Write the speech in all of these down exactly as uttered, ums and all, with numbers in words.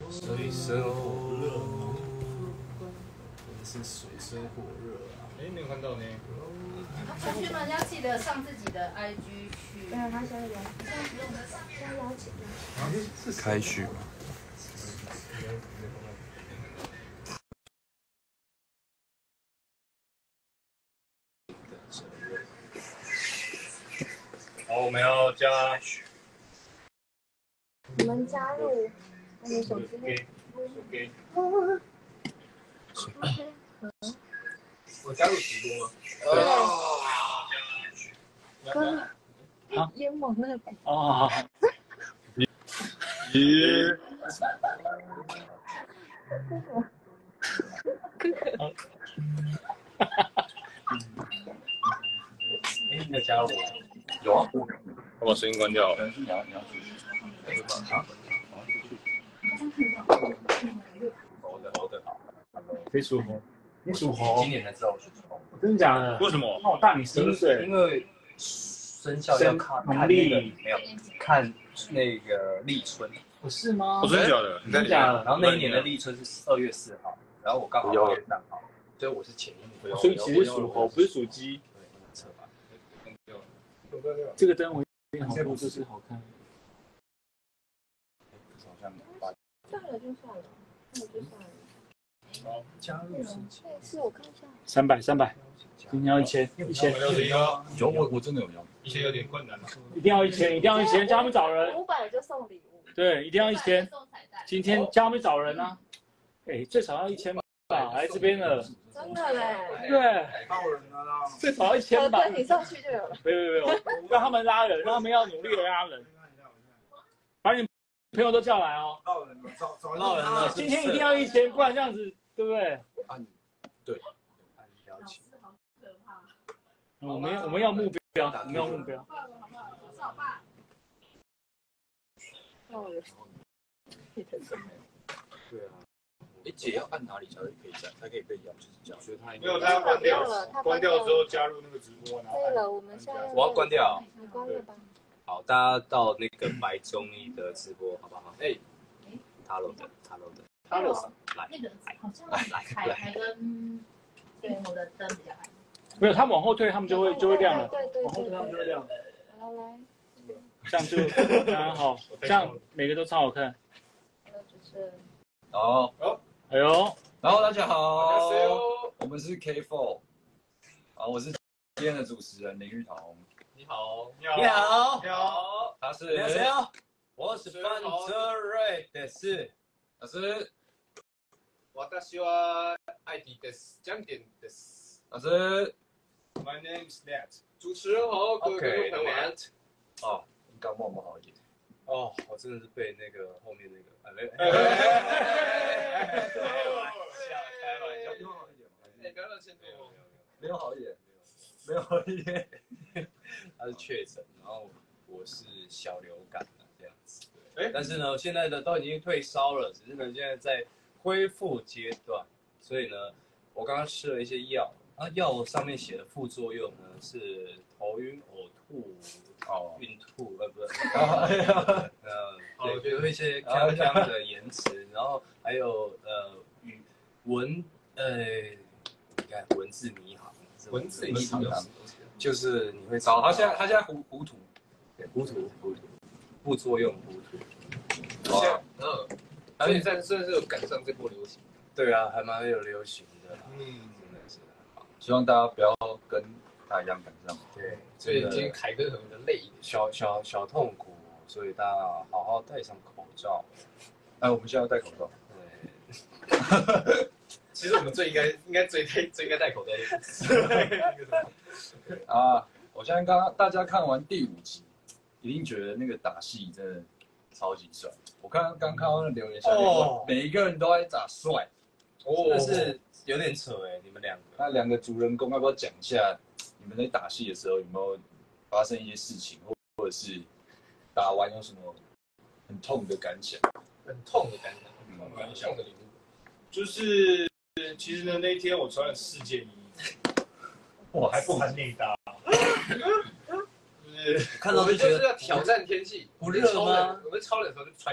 水深火热，真是水深火热啊！ 哎，没有看到呢。 同学们要记得上自己的 I G 去。 对啊，他现在邀，现在不用，现在邀请了。 开序吧。 好，我们要加。 你们加入我们手机。 给。给。 我加入直播吗？ 对。哥，烟往那边。 啊。咦。 哥哥。 哎，你有加入我？ 有啊。我把声音关掉了。 你要你要出去。好的好的。 谁属猴？你属猴？ 今年才知道我属猴。 真的假的？ 为什么？ 那我大你十岁。 因为生肖要看看那个没有看那个立春。 不是吗？ 真的假的？ 真的假的？ 然后那一年的立春是二月四号，然后我刚好二月三号，所以我是前一年。 所以其实属猴，不是属鸡。 测吧。 这个灯我一定好多，就是好看。 好像把算了就算了，那我就算了。 好，加入申请。 对，是我看一下。 三百，三百。今天要一千，一千。 有我我真的有要。 一千有点困难了。 一定要一千，一定要一千，叫他们找人。 五百就送礼物。 对，一定要一千。今天叫他们找人啊。哎，最少要一千吧，来这边了。 真的嘞。 对。 到人了啦。 最少要一千吧。 你上去就有了。 没有没有没有，让他们拉人，让他们要努力的拉人。把你朋友都叫来哦。 到人了，找找到人了。 今天一定要一千，不然这样子，对不对？ 按对，按邀请。 我们我们要目标，我们要目标。 哦，有。 对啊。哎，姐要按哪里才会可以加？才可以被邀？就是这样。所以他没有，他要关掉了。关掉之后加入那个直播，然后。 对了，我们现在。 我要关掉。 你关了吧。 好，大家到那个白中医的直播，好不好？哎，塔罗的，塔罗的，塔罗上来。 那个好像海海跟天猴的灯比较暗。 没有，他往后退，他们就会就会亮了。 对对对。 往后退，他们就会亮。 来来。 这样就非常好，这样每个都超好看。 还有就是。 好， 哎呦， 然后大家好，我们是 K 四，啊，我是今天的主持人林玉彤。 你好， 你好， 你好， 他是谁啊？我是范泽瑞，的是，老师。 私は I T です。江点です。 老师 ，My name is Nat。主持人好，各位观众朋友们。 哦，刚默默好一点。 哦，我真的是被那个后面那个，哎， 开玩笑，开玩笑，没有好一点吗？ 哎，不要乱先对我。 没有好一点，没有好一点。他是确诊，然后我是小流感的这样子。哎，但是呢，现在呢都已经退烧了，只是呢现在在恢复阶段，所以呢，我刚刚吃了一些药，啊，药上面写的副作用呢是头晕、呕吐、哦，孕吐，呃，不是，呃，对，有一些锵锵的延迟，然后还有呃语文，呃，你看文字迷航， 文字迷航就是你会找他现在他现在糊糊涂，对，糊涂糊涂，副作用糊涂， 哦，嗯，所以在算是有赶上这波流行， 对啊，还蛮有流行的， 嗯， 真的是，希望大家不要跟他一样赶上，对， 所以今天凯哥很的累， 小小小痛苦，所以大家好好戴上口罩。哎，我们现在要戴口罩。 对。其实我们最应该应该最最最应该戴口罩的。 啊，我相信刚刚大家看完第五集，一定觉得那个打戏真的超级帅。我刚刚刚看到那留言下面，哦、每一个人都在打帅， 哦， 但是有点扯哎、欸，你们两个，那两个主人公要不要讲一下，你们在打戏的时候有没有发生一些事情，或者是打完有什么很痛的感想？ 很痛的感想，嗯，很痛的领悟，就是其实呢那一天我穿了四件衣服，我还不含内搭。就是看到就觉得要挑战天气， 不热吗？ 我们超冷的时候就穿衣服，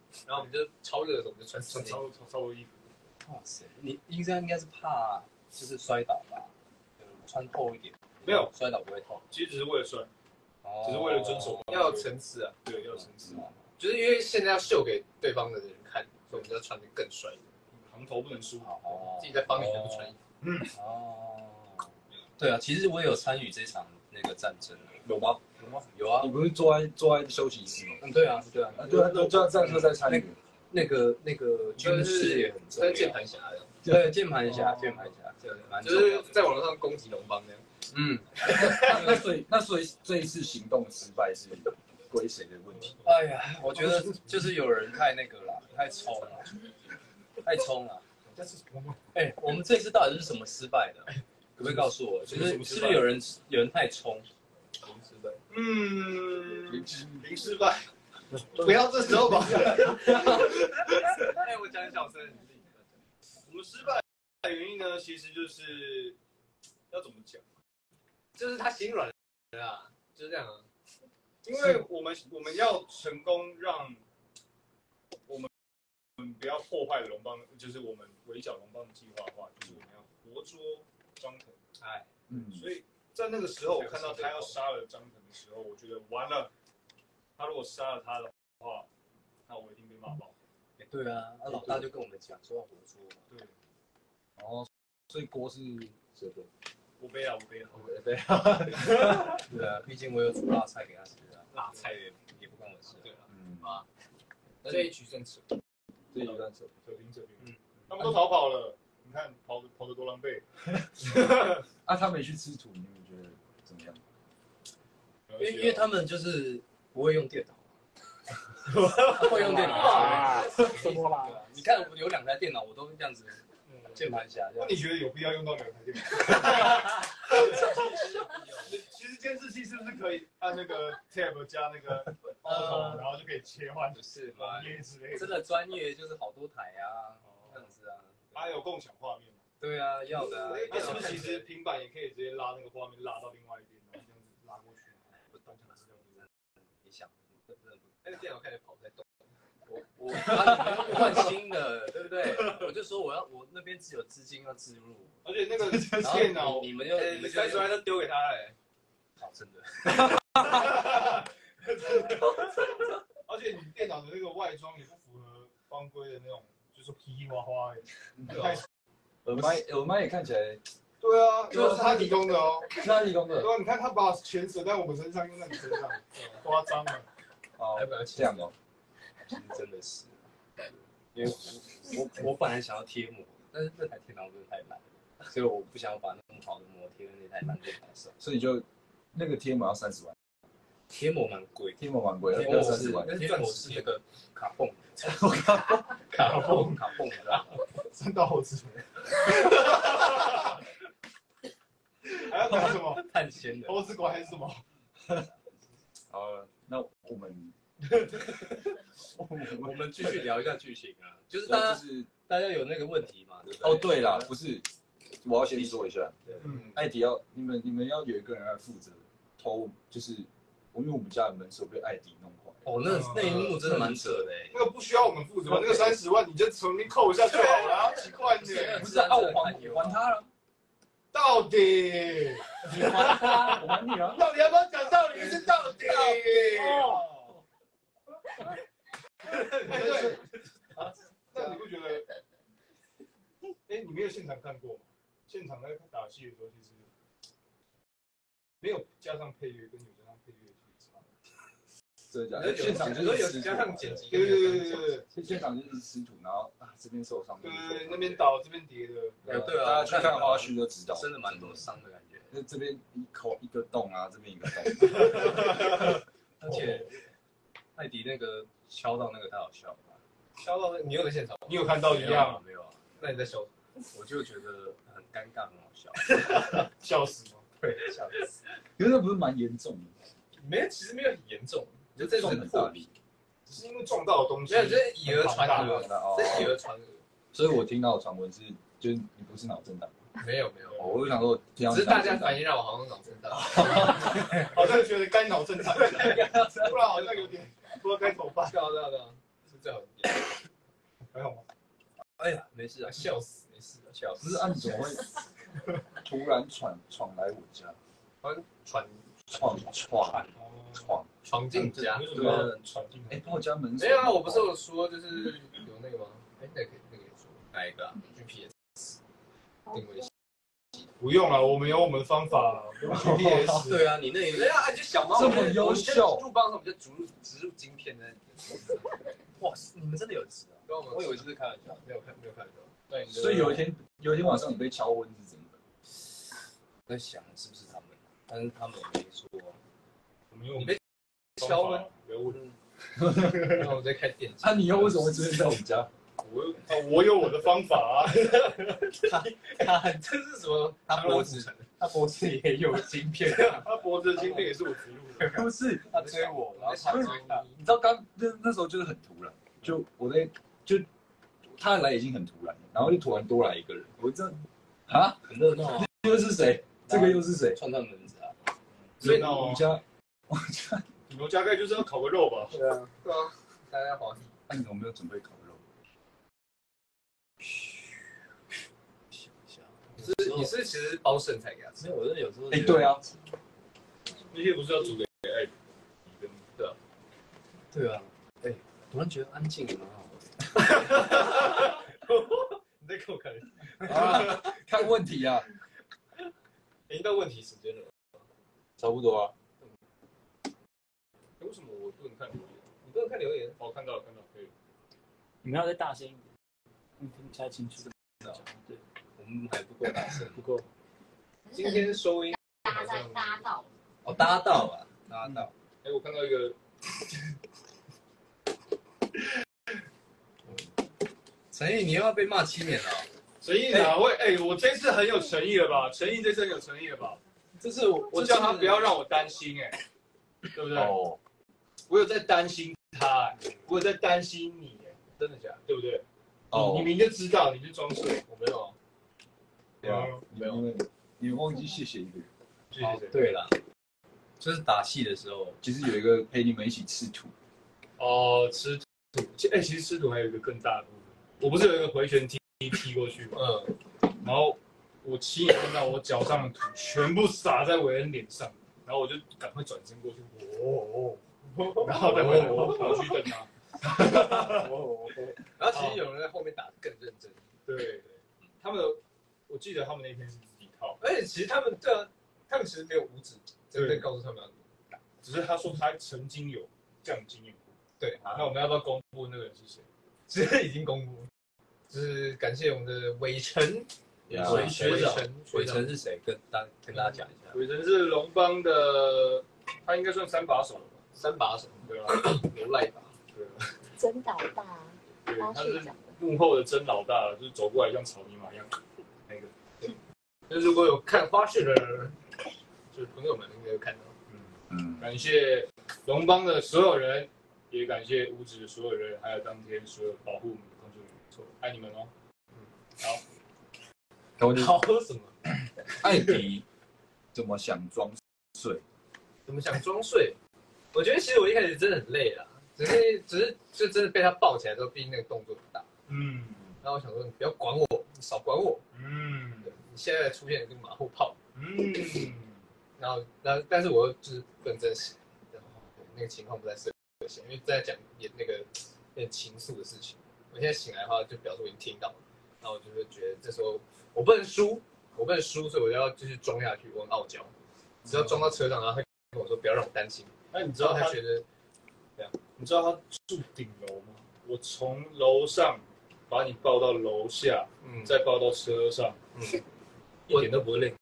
然后我们就超热的时候，我们就穿穿超超超多衣服。 哇塞，你应该应该是怕就是摔倒吧？穿厚一点。 没有摔倒不会痛， 其实只是为了摔， 哦、 只是为了遵守， 要有层次啊， 对，要有层次， 就是因为现在要秀给对方的人看，所以我们就要穿得更帅。 行头不能输， 哦， 自己在帮你的不穿衣服。 嗯， 哦，对啊，其实我也有参与这场那个战争， 有吗？ 有吗？有啊， 你不是坐在坐在休息室吗？ 嗯，对啊，对啊， 啊，对啊，那这样这样就在参与。 那个那个军事也很重要， 跟键盘侠的， 对，键盘侠，键盘侠，这蛮重要的， 就是在网络上攻击龙邦那样。 嗯， 那所以那所以这一次行动失败是归谁的问题？ 哎呀，我觉得就是有人太那个了，太冲了，太冲了。 这是什么？ 哎，我们这次到底是什么失败的？可不可以告诉我？就是是不是有人有人太冲？ 零失败。 嗯， 零失败。不要这时候吧。 哎，我讲小声。 我们失败的原因呢，其实就是要怎么讲？ 就是他心软了啊，就是这样啊。 因为我们我们要成功让我们我们不要破坏龙邦，就是我们围剿龙邦的计划的话，就是我们要活捉张腾。 哎， 嗯， 所以在那个时候，我看到他要杀了张腾的时候，我觉得完了。他如果杀了他的话，那我一定被骂爆。 哎，对啊，那老大就跟我们讲说要活捉。 对。 哦，所以锅是谁的？ 我背啊，我背啊， 我背啊。对啊，毕竟我有煮辣菜给他吃啊， 辣菜也不关我事。 对啊， 嗯啊，这一局算扯， 这一局算扯， 扯平扯平。嗯，他们都逃跑了，你看跑跑得多狼狈。 啊，他们去吃土，你们觉得怎么样？ 因为因为他们就是不会用电脑。会用电脑啊？什么啦？ 你看我有两台电脑，我都这样子，键盘侠。 那你觉得有必要用到两台电脑？其实监视器是不是可以按那个 tab 加那个 auto， 然后就可以切换是吗？ 之类的。 真的专业就是好多台啊，这样子啊。 还有共享画面吗？ 对啊，要的啊。 那是不是其实平板也可以直接拉那个画面拉到另外一边，然后这样子拉过去？ 不动它是这样子，你想，真的不。 那个电脑开始跑在动。 我我换新的，对不对？我就说我要我那边只有资金要置入， 而且那个电脑你们就你们三十万都丢给他了， 好真的。 而且你电脑的那个外装也不符合方规的那种，就是噼噼哗哗的。 耳麦耳麦也看起来。 对啊，就是他提供的哦， 是他提供的。 对啊，你看他把钱舍在我们身上，用在你身上，夸张了。 哦，这样哦。 真的是，因为我我我本来想要贴膜，但是那台电脑真的太烂，所以我不想把那么好的膜贴在那台烂电脑上。 所以就那个贴膜要三十万， 贴膜蛮贵， 贴膜蛮贵， 贴膜是贴膜是那个卡泵，卡泵卡泵的， 三道猴子。还要讲什么？ 碳纤的猴子管还是什么？ 好，那我们。 我们继续聊一下剧情啊，就是大家就是大家有那个问题嘛，对不对？ 哦，对啦，不是，我要先说一下， 嗯， 艾迪要你们你们要有一个人来负责偷，就是因为我们家的门锁被艾迪弄坏。 哦，那那一幕真的蛮扯的哎。 那个不需要我们负责，那个三十万你就从那扣下就好了，奇怪呢。 不是啊，我还我还他了。 到底你还他，我还你啊？ 到底要不要讲道理？是到底。哦。哎对，那你不觉得？哎，你没有现场看过吗？现场在打戏的时候，其实没有加上配乐，跟有加上配乐其实差。 真的假的？现场就是有加上剪辑， 对对对对对对，现场就是师徒，然后啊这边受伤， 对对对，那边倒这边叠的， 对啊， 大家去看花絮就知道， 真的蛮多伤的感觉。 那这边一口一个洞啊，这边一个洞， 而且艾迪那个敲到那个太好笑了， 敲到那，你有在现场？ 你有看到一样？ 没有啊？ 那你在笑？ 我就觉得很尴尬，很好笑， 笑死吗？ 对，笑死。 可是那不是蛮严重的？ 没有，其实没有很严重，就这种破皮， 只是因为撞到的东西。 没有，就是以讹传讹，是以讹传讹。 所以我听到的传闻是，就是你不是脑震荡。 没有没有， 我就想说，只是大家反应让我好像脑震荡， 好像觉得该脑震荡，不然好像有点不知道该怎么办。 对啊对啊对啊， 最好点。 还好吗？ 哎呀，没事啊， 笑死，没事啊，笑死。 不是按怎么会突然闯闯来我家？ 闯闯闯闯闯进家？ 为什么要闯进？ 哎，把我家门没有啊，我不是有说就是有那个吗？哎，那个那个有说哪一个啊 ？G P S 定位器。 不用了，我们有我们方法，用 G P S。 对啊，你那对啊，就小猫这么优秀， 入帮的时候我们就植入植入晶片在。 哇，你们真的有吃啊？ 我我以为是开玩笑， 没有看没有看到。 对， 所以有一天有一天晚上你被敲昏是真的。 在想是不是他们，但是他们没说。 我们用你被敲吗？ 不要问。 那我在开电视。 啊，你又为什么会出现在我们家？ 我有啊，我有我的方法啊。 他这是什么？ 他脖子，他脖子也有晶片啊。 他脖子的晶片也是我植入的。 不是， 他追我，然后他追他。 你知道刚那那时候就是很突然，就我在就他来已经很突然了，然后就突然多来一个人，我这啊很热闹啊。 又是谁？这个又是谁？ 串串门子啊。 所以我们家我家你们大概就是要烤个肉吧？ 对啊，对啊，大家滑梯。 那你有没有准备烤肉？ 想一下， 你是你是其实包剩菜给他吃？ 没有，我是有时候。 哎，对啊， 那些不是要煮给爱对啊， 对啊，哎，突然觉得安静也蛮好的。 你在给我看？ 啊，看问题啊， 已经到问题时间了。 差不多啊。 为什么我不能看留言？ 你不能看留言。 哦，看到了，看到了，可以。 你们要再大声一点，嗯，听不太清楚。 对，我们还不够大声， 不够。 今天收音搭在搭到， 哦，搭到啊，搭到。 哎，我看到一个。 陈毅，你又要被骂七年了。 诚意哪位？哎，我这次很有诚意了吧？诚意这次很有诚意了吧？ 这是我我叫他不要让我担心，哎，对不对？ 哦， 我有在担心他，我有在担心你， 真的假的？ 对不对？ 哦你你明就知道，你是装睡， 我没有啊。 对啊，你们你们忘记谢谢一个人， 谢谢谁？ 对了，就是打戏的时候， 其实有一个陪你们一起吃土。 哦，吃土，哎，其实吃土还有一个更大的部分，我不是有一个回旋踢踢过去吗？ 嗯， 然后我亲眼看到我脚上的土全部洒在韦恩脸上，然后我就赶快转身过去，哦哦，然后再回头跑去瞪他。 然后其实有人在后面打得更认真。 对对，他们的，我记得他们那天是自己套， 而且其实他们对啊，他们其实没有五指真正告诉他们要怎么打， 只是他说他曾经有这样经验过。 对， 那我们要不要公布那个人是谁？ 其实已经公布，就是感谢我们的伟成， 伟学长， 伟成是谁？跟大跟大家讲一下。 伟成是龙邦的，他应该算三把手了吧？ 三把手， 对吧？ 有赖把， 对， 真老大， 对， 花他是絮讲的。 幕后的真老大，就是走过来像草泥马一样，那个。 那如果有看花絮的人，就是朋友们应该有看到。 嗯， 感谢龙邦的所有人，也感谢五指的所有人，还有当天所有保护我们的工作人员，错，爱你们哦。好， 好什么？ 艾迪怎么想装睡？ 怎么想装睡？我觉得其实我一开始真的很累啦，只是只是就真的被他抱起来之后，毕竟那个动作很大。 嗯， 然后我想说，你不要管我，你少管我。 嗯对，你现在出现一个马后炮。 嗯， 然后，然后，但是我又就是不能真实，然后那个情况不在设想，因为在讲演那个有点情愫的事情。我现在醒来的话，就表示我已经听到了，然后我就会觉得这时候我不能输，我不能输，所以我就要继续装下去。我很傲娇，只要装到车上，然后他跟我说不要让我担心。 那你知道他他觉得， 你知道他住顶楼吗？我从楼上把你抱到楼下， 嗯， 再抱到车上， 嗯， 一点都不会累。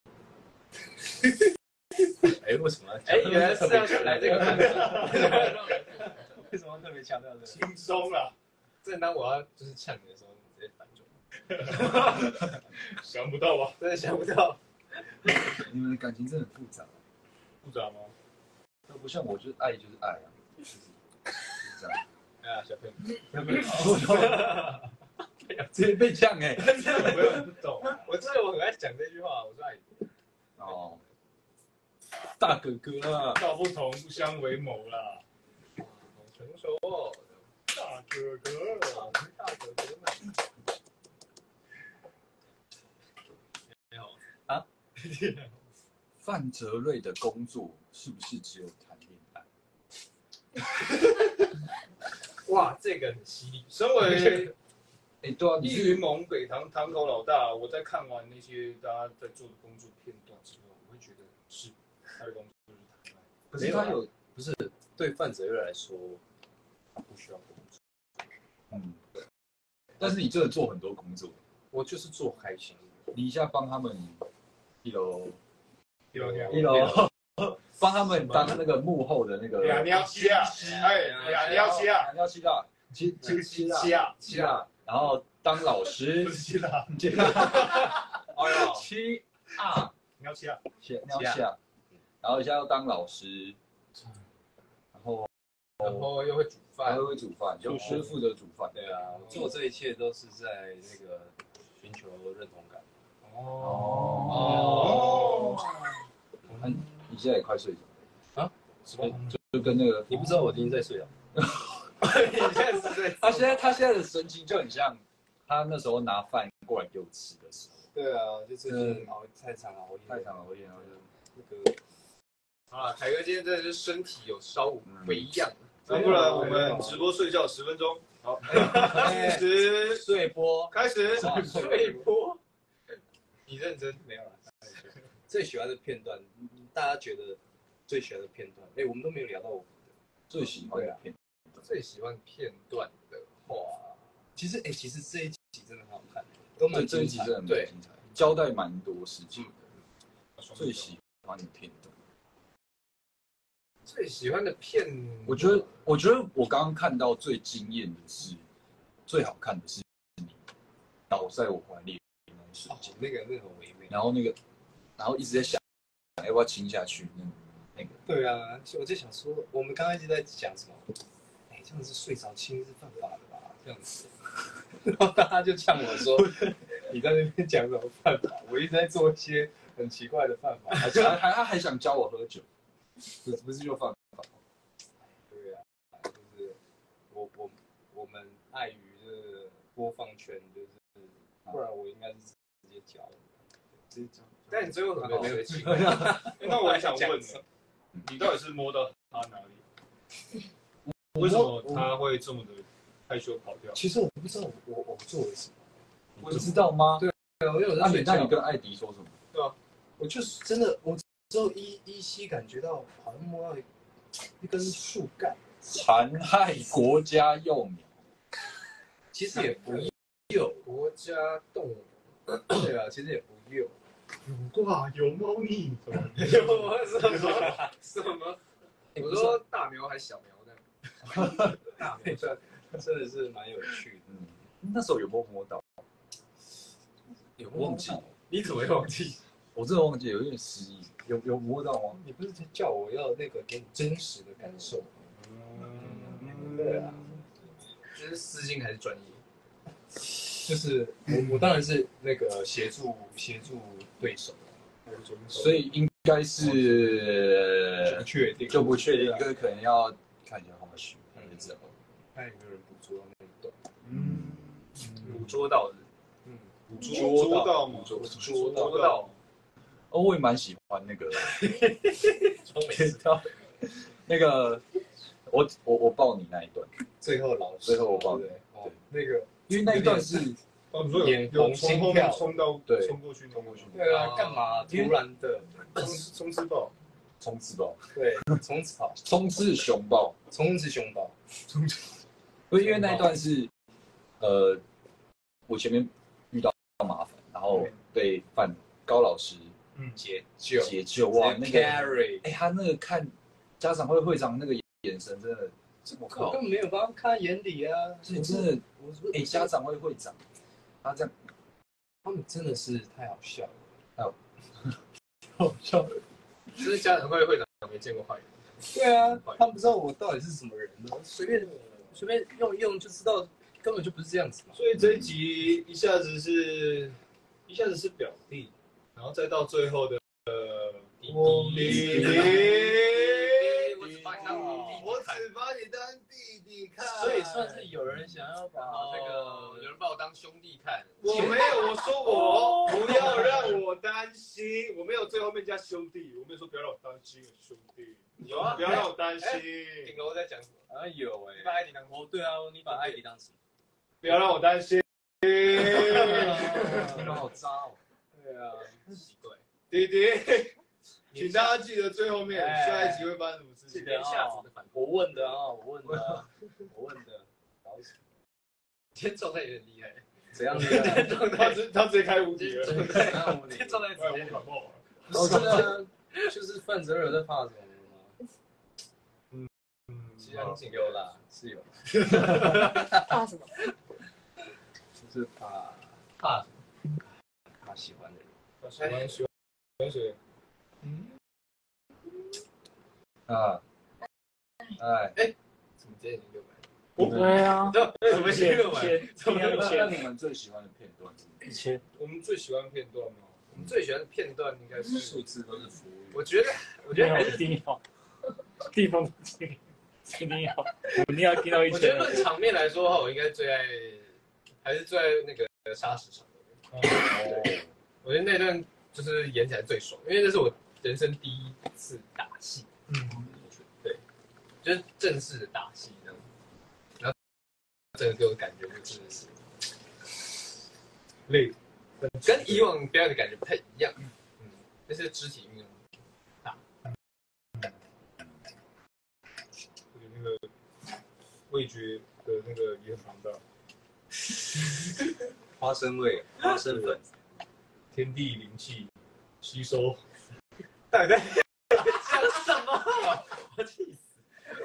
哎，为什么？ 哎，原来是要来这个盘为什么特别强调这个？ 轻松啦， 正当我要就是呛你的时候，你直接反转， 想不到吧？ 真的想不到。 你们的感情真的很复杂， 复杂吗？ 那不像我，就是爱就是爱啊，就是就是这样。 哎呀，小朋友， 要不然直接被呛哎！ 我也不懂。 我记得我很爱讲这句话，我说爱你。 哦，大哥哥啊， 道不同不相为谋啦。 好成熟哦。 大哥哥，大哥哥们。 没有啊？ 范泽瑞的工作是不是只有谈恋爱？ 哇，这个很犀利。 身为哎，对啊，你是易云盟北堂堂口老大，我在看完那些大家在做的工作片段之后，我会觉得是他的工作就是谈恋爱。 可是他有不是对范泽瑞来说，他不需要工作。 嗯，但是你真的做很多工作， 我就是做开心。 你一下帮他们一楼有有一楼帮他们当那个幕后的那个俩鸟西啊，哎，俩鸟西啊， 两条希腊，七七希腊西啊， 希腊，然后当老师不，是西啦， 哎呦，七啊， 鸟西啊， 写尿下，然后一下要当老师，然后然后又会煮饭， 还会煮饭，就是负责煮饭。 对啊，我做这一切都是在那个寻求认同感。 哦，那你现在也快睡着了啊？什么？ 就就跟那个你不知道我已经在睡了。 你现在是在他现在他现在的神情就很像他那时候拿饭过来给我吃的时候， 对啊，就最近熬太长熬夜， 太长熬夜，然后就那个好了，凯哥今天真的是身体有稍微恙， 那不然我们直播睡觉十分钟，好，开始睡播开始， 睡播。你认真没有了。最喜欢的片段，大家觉得最喜欢的片段，哎，我们都没有聊到我们的最喜欢的片。 最喜欢片段的话， 其实哎，其实这一集真的很好看，都蛮这一集真的蛮对精彩，交代蛮多事情的。最喜欢的片段， 最喜欢的片， 我觉得，我觉得我刚刚看到最惊艳的是，最好看的是你倒在我怀里的那一瞬间， 那个那个很唯美。 然后那个，然后一直在想要不要亲下去，那那个。 对啊，我就想说，我们刚刚一直在讲什么？哎，这样子睡着亲是犯法的吧？这样子，然后大家就呛我说，你在那边讲什么犯法？我一直在做一些很奇怪的犯法， 还还他还想教我喝酒，不是不是就犯法？ 对啊，就是我我我们碍于这个播放权，就是不然我应该是直接教的，直接教。 但你最后怎么没有亲？ 那我也想问你，你到底是摸到他哪里？为什么他会这么的害羞跑掉？ 其实我不知道我我做了什么， 你不知道吗？ 对，我有那你在睡觉。 那你跟艾迪说什么？ 对啊， 我就是真的，我只有依依稀感觉到好像摸到一根树干， 残害国家幼鸟。 其实也不幼， 国家动物， 对啊，其实也不幼。 有挂有猫腻， 有什么什么？我说大苗还是小苗的？大苗真真的是蛮有趣的。 嗯，那时候有没有摸到？ 有忘记， 你怎么会忘记？ 我真的忘记，有点失忆。有有摸到吗？ 你不是叫我要那个给你真实的感受？ 嗯， 对啊， 这是私心还是专业？ 就是我我当然是那个协助协助对手， 所以应该是不确定就不确定，这个可能要看一下后续，才知道。 看有没有人捕捉到那一段。 嗯， 捕捉到的， 嗯， 捉到吗？ 捉捉到到。 哦，我也蛮喜欢那个片段，那个我我我抱你那一段， 最后老师， 最后我抱你， 对，那个因为那一段是哦，你说有有从后面冲到对冲过去，冲过去， 对啊，干嘛突然的冲冲刺爆， 冲刺豹， 对，冲刺跑， 冲刺熊豹， 冲刺熊宝， 冲刺， 因为那一段是呃，我前面遇到麻烦，然后被范高老师嗯， 解救解救，哇，那个 carry， 哎，他那个看家长会会长那个眼神真的，我我靠根，本没有把他看在眼里啊！ 所以真的， 我说， 哎，家长会会长，他这样他们真的是太好笑了， 好笑， 就是家长会会长没见过坏人。 对啊，他们不知道我到底是什么人呢，随便随便用一用就知道，根本就不是这样子嘛。 所以这一集一下子是，一下子是表弟，然后再到最后的呃弟弟弟， 我只把你当弟弟我只把你当弟弟看。 所以算是有人想要把那个有人把我当兄弟看。 我没有，我说我不要让我担心，我没有最后面加兄弟，我没有说不要让我担心兄弟。有啊，不要让我担心。 顶楼在讲什么？ 好像有哎。 你把艾迪当哦，对啊，你把艾迪当什么？ 不要让我担心。 你们好渣哦。 对啊， 奇怪。 弟弟，请大家记得最后面下一集会发生什么事情。 连下子的反我问的啊，我问的啊，我问的。 今天状态有点厉害。 怎样厉害？ 他直他直接开无敌了。 今天状态直接感冒了。 我觉得就是范泽尔在怕什么吗？ 嗯嗯， 其实有啦，是有。 怕什么？ 就是怕怕他喜欢的人。 他喜欢喜欢谁？ 嗯。啊。哎哎，怎么今天已经六百？ 对啊， 怎么写六百？ 怎么那你们最喜欢的片段是一千？ 我们最喜欢的片段吗？ 我们最喜欢的片段应该是数字都是服务。 我觉得，我觉得还是一定要，地方一定要，一定要听到一千。 我觉得论场面来说的话，我应该最爱，还是最爱那个沙石场的。哦，我觉得那段就是演起来最爽，因为这是我人生第一次打戏。嗯，对，就是正式的打戏这样。然后整个给我的感觉就真的是累，跟以往表演的感觉不太一样。嗯，那些肢体运用大。 那个味觉的那个也很庞大。 花生味、花生粉、 天地灵气吸收。 对对，讲什么？我气死！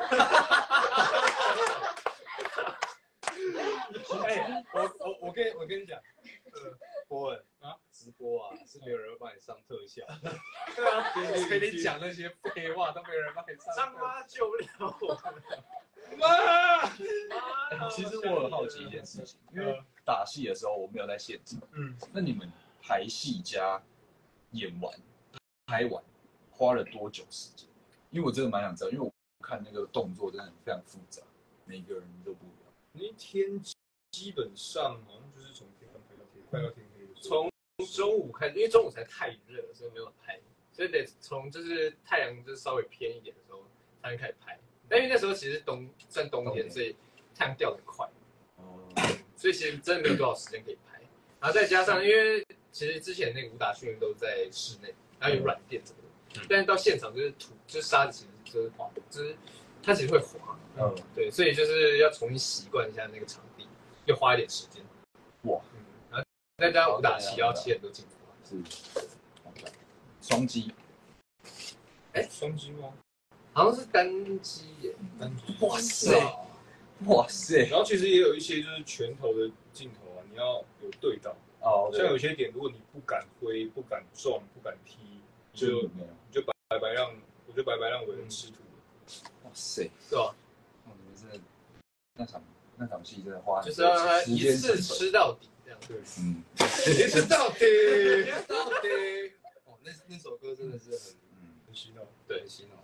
哎，我我我跟我跟你讲，呃，波文啊，直播啊，是没有人会帮你上特效。 对啊，我跟你讲那些废话，都没有人帮你上。张妈救不了我。 妈！ 其实我很好奇一件事情，因为打戏的时候我没有在现场，嗯，那你们排戏加演完、拍完花了多久时间？因为我真的蛮想知道，因为我看那个动作真的非常复杂，每个人都不一样。 那天基本上好像就是从天亮拍到天，快到天黑的时候。 从中午开始，因为中午才太热了，所以没有拍，所以得从就是太阳就是稍微偏一点的时候才能开始拍。但因为那时候其实冬算冬天，所以太阳掉得很快，哦，所以其实真的没有多少时间可以拍。然后再加上，因为其实之前那个武打训练都在室内，然后有软垫什么的，但是到现场就是土，就是沙子，其实就是滑，就是它其实会滑，嗯，对，所以就是要重新习惯一下那个场地，又花一点时间。哇，嗯，然后再加上武打戏要切很多镜头， 是双击， 哎，双击吗？ 好像是单击耶， 单击。 哇塞，哇塞！ 然后其实也有一些就是拳头的镜头啊，你要有对到。哦。像有些点，如果你不敢挥、不敢撞、不敢踢，就你就白白让，我就白白让伟人吃土。 哇塞， 对吧？ 哦，你们真的那场那场戏真的花就是让他一次吃到底这样。 对， 嗯， 一次到底， 吃到底。 哦，那那首歌真的是很很洗脑， 对， 很洗脑。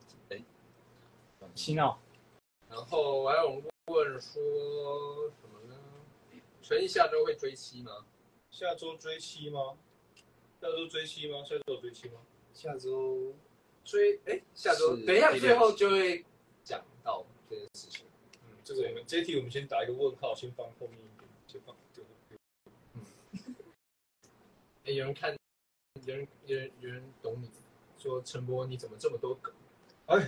洗脑。 然后还有人问说什么呢？陈毅下周会追妻吗？ 下周追妻吗？下周追妻吗？下周有追妻吗？ 下周追哎，下周等一下最后就会讲到这件事情。 嗯，这个我们这一题我们先打一个问号，先放后面一点，先放这个。 嗯。哎，有人看，有人有人有人懂你，说陈波你怎么这么多梗？ 哎。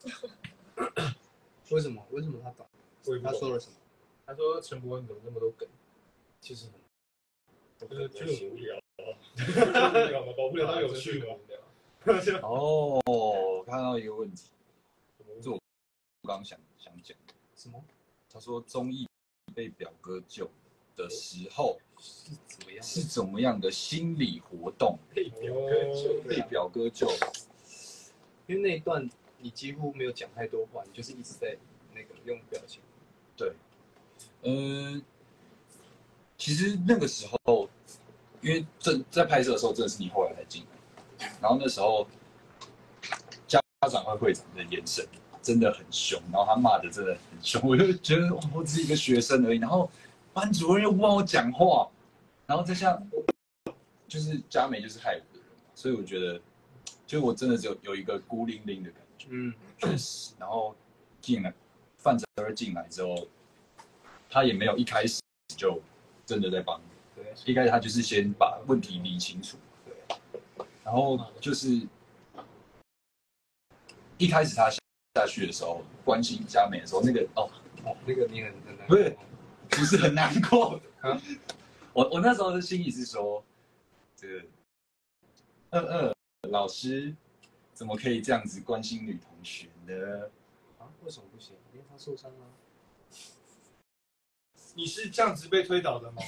为什么？为什么他懂？他说了什么？ 他说陈柏你怎么那么多梗？ 其实很，就是就是无聊啊，无聊嘛，搞不了他有趣吗？ 哦，我看到一个问题，就我刚刚想想讲什么？ 他说综艺被表哥救的时候是怎么样？ 是怎么样的心理活动？ 被表哥救， 被表哥救， 因为那一段。你几乎没有讲太多话，你就是一直在那个用表情。 对，嗯，其实那个时候，因为正在拍摄的时候，真的是你后来才进来，然后那时候家长会会长的眼神， 真的很凶，然后他骂的真的很凶，我就觉得哇，我只是一个学生而已，然后班主任又不帮我讲话，然后再像就是佳美就是害我的人，所以我觉得，就我真的只有有一个孤零零的感觉，嗯，确实，然后进来范泽瑞进来之后，他也没有一开始就真的在帮你，对，一开始他就是先把问题理清楚，对，然后就是一开始他下去的时候，关心佳美的时候，那个哦哦，那个你很很难， 不是不是很难过，啊、我我那时候的心里是说，这个二二老师怎么可以这样子关心女同学呢？ 啊，为什么不行？因为他受伤了。 你是这样子被推倒的吗？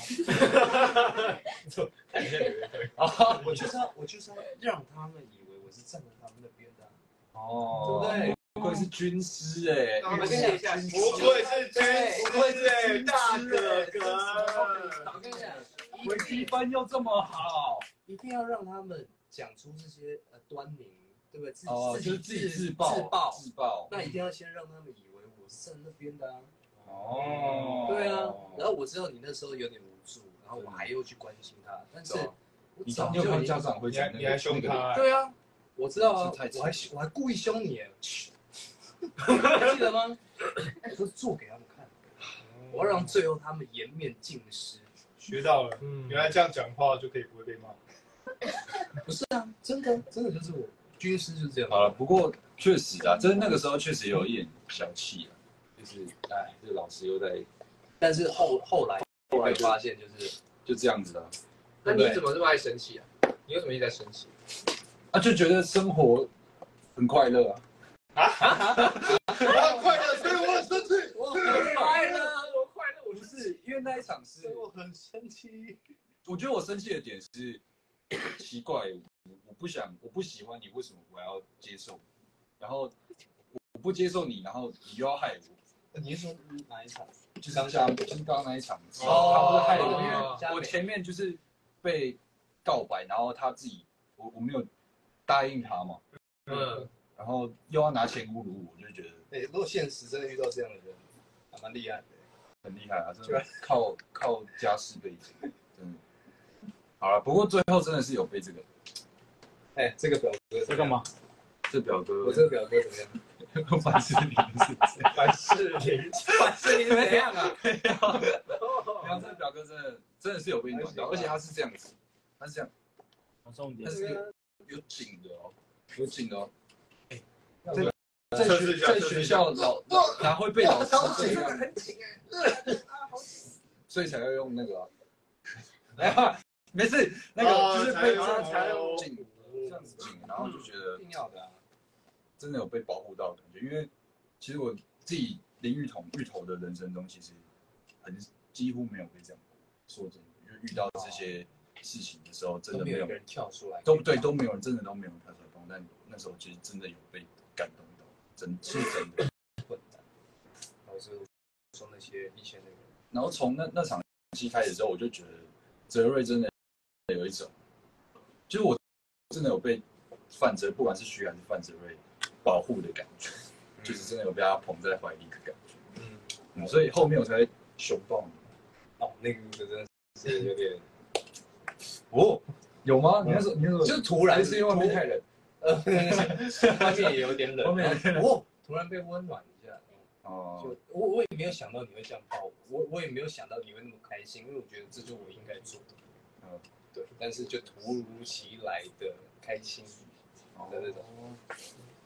看一下有人推。啊，我就是要我就是要让他们以为我是站在他们那边的。 哦， 对不对？ 不愧是军师哎， 我们谢一下， 不愧是军师，不愧是哎，大哥哥。 我跟你讲， 微积分又这么好， 一定要让他们讲出这些呃端倪，对不对？自己、 哦、 自己就是自己自爆自爆自爆， 那一定要先让他们以为我是站那边的啊。 哦， 对啊，然后我知道你那时候有点无助，然后我还又去关心他，但是你早就看家长会讲那个， 你还凶他？ 对啊，我知道啊，我还我还故意凶你，还记得吗？我说做给他们看，我要让最后他们颜面尽失。 学到了，嗯，原来这样讲话就可以不会被骂。 不是啊，真的真的就是我军师就是这样。 好了，不过确实啊，真那个时候确实有一点小气啊，就是哎，这个老师又在， 但是后后来后来发现就是就这样子啊。 那你怎么这么爱生气啊？你为什么一直在生气？ 啊，就觉得生活很快乐啊。 啊啊！我很快乐，所以我很生气。 我很快乐，我快乐，我不是因为那一场是， 我很生气。 我觉得我生气的点是奇怪，我不想，我不喜欢你，为什么我要接受？然后我不接受你，然后你又要害我。 你是说哪一场？ 就是刚刚，就是刚刚那一场， 哦、 他不是害我，因为我前面就是被告白，然后他自己，我我没有答应他嘛，嗯，然后又要拿钱侮辱我，我就觉得， 哎、欸，如果现实真的遇到这样的人，还蛮厉害的， 很厉害啊，真的靠靠家世背景，真的。好了，不过最后真的是有被这个， 哎、欸，这个表哥在干嘛？ 这表哥， 我这个表哥怎么样？ 凡士林是不是？ 凡士林，凡士林怎么样啊？ 没有，这个表哥真的真的是有被暖到，而且他是这样子，他是这样， 重点他是有紧的哦，有紧的哦。哎， 在在学在学校老哪会被老师这样？ 很紧哎，所以才要用那个。来吧，没事，那个就是被他才用紧，这样子紧，然后就觉得一定要的啊。 真的有被保护到的感觉，因为其实我自己林玉彤芋头的人生中，其实很几乎没有被这样说真的，因为遇到这些事情的时候，真的没有人跳出来， 都对都没有人，真的都没有人跳出来帮，但那时候其实真的有被感动到，真是真的。 混蛋，然后就说那些以前那个， 然后从那那场戏开始之后，我就觉得泽瑞真的有一种，就是我真的有被范泽，不管是徐还是范泽瑞。保护的感觉，嗯、就是真的有被他捧在怀里的感觉。嗯，嗯所以后面我才会熊抱你。 哦，那个真的是有点。 哦，有吗？你那时候，你那时候就突然是因为外面太冷， 呃，外面也有点冷， 外面哦，突然被温暖一下。 哦， 就我我也没有想到你会这样抱我，我我也没有想到你会那么开心，因为我觉得这就是我应该做的。嗯，对，但是就突如其来的开心的那种。哦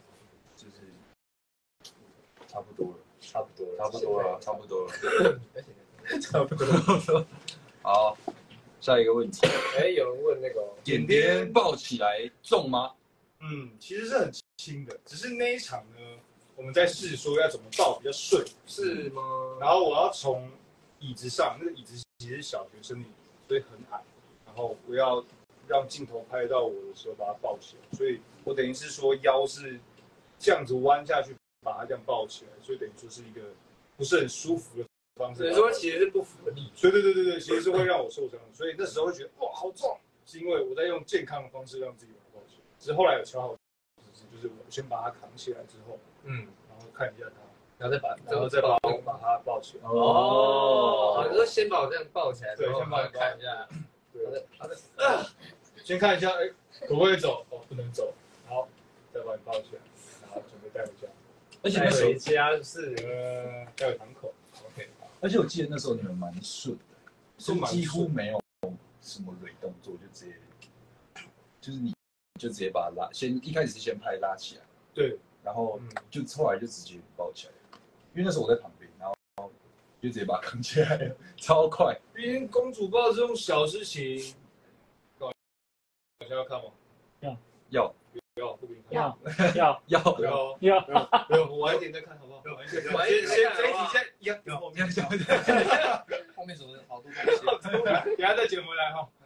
就是差不多了， 差不多了， 差不多了，差不多了， 差不多了。 好，下一个问题。 哎，有人问那个点点抱起来重吗？ 嗯，其实是很轻的，只是那一场呢，我们在试说要怎么抱比较顺， 是吗？ 然后我要从椅子上，那个椅子其实是小学生的椅子，所以很矮，然后我要让镜头拍到我的时候把它抱起来，所以我等于是说腰是这样子弯下去，把它这样抱起来，所以等于说是一个不是很舒服的方式。 所以说其实是不符合力， 所以对对对对，其实是会让我受伤，所以那时候会觉得哇好重，是因为我在用健康的方式让自己把它抱起来。只是后来有调好，就是我先把它扛起来之后，嗯，然后看一下他， 然后再把然后再把我把他抱起来。 哦，你说先把我这样抱起来， 对，先把我看一下， 对，好的，先看一下，哎，可不可以走？哦，不能走。好，再把你抱起来，然后准备带回家。 而且那时候回家是呃带回堂口。OK。 而且我记得那时候你们蛮顺的，是几乎没有什么蕊动作，就直接就是你就直接把它拉，先一开始是先拍拉起来， 对， 然后就后来就直接抱起来，因为那时候我在旁边，然后就直接把它扛起来了，超快。 毕竟公主抱这种小事情，搞笑要看吗？ 要要要不给你看？ 要要要要要要，我晚一点再看好不好？晚一点，先先这一题先一样，然后后面后面什么好多东西， 等下再捡回来哈。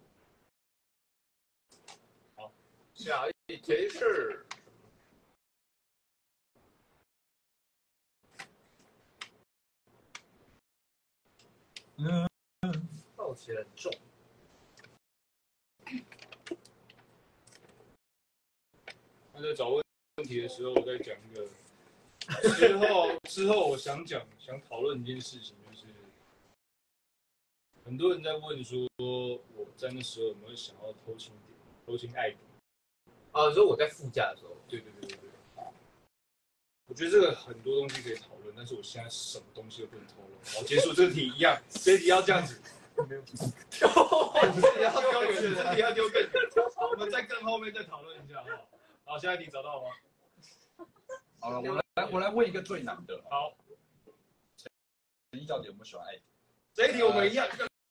好，下一题是。 嗯， 抱起来很重。 那在找问题的时候，我再讲一个。之后之后，我想讲想讨论一件事情，就是很多人在问说，我在那时候有没有想要偷情点、偷情爱点？ 啊，你说我在副驾的时候， 对对对对对。我觉得这个很多东西可以讨论，但是我现在什么东西都不能透露。好，结束这个题一样，这一题要这样子。没有，丢，你要丢远，这题要丢更远。我们在更后面再讨论一下，好不好？好，下一题找到了吗？ 好了，我来我来问一个最难的。 好， 陈毅到底有没有喜欢爱？ 这一题我们一样。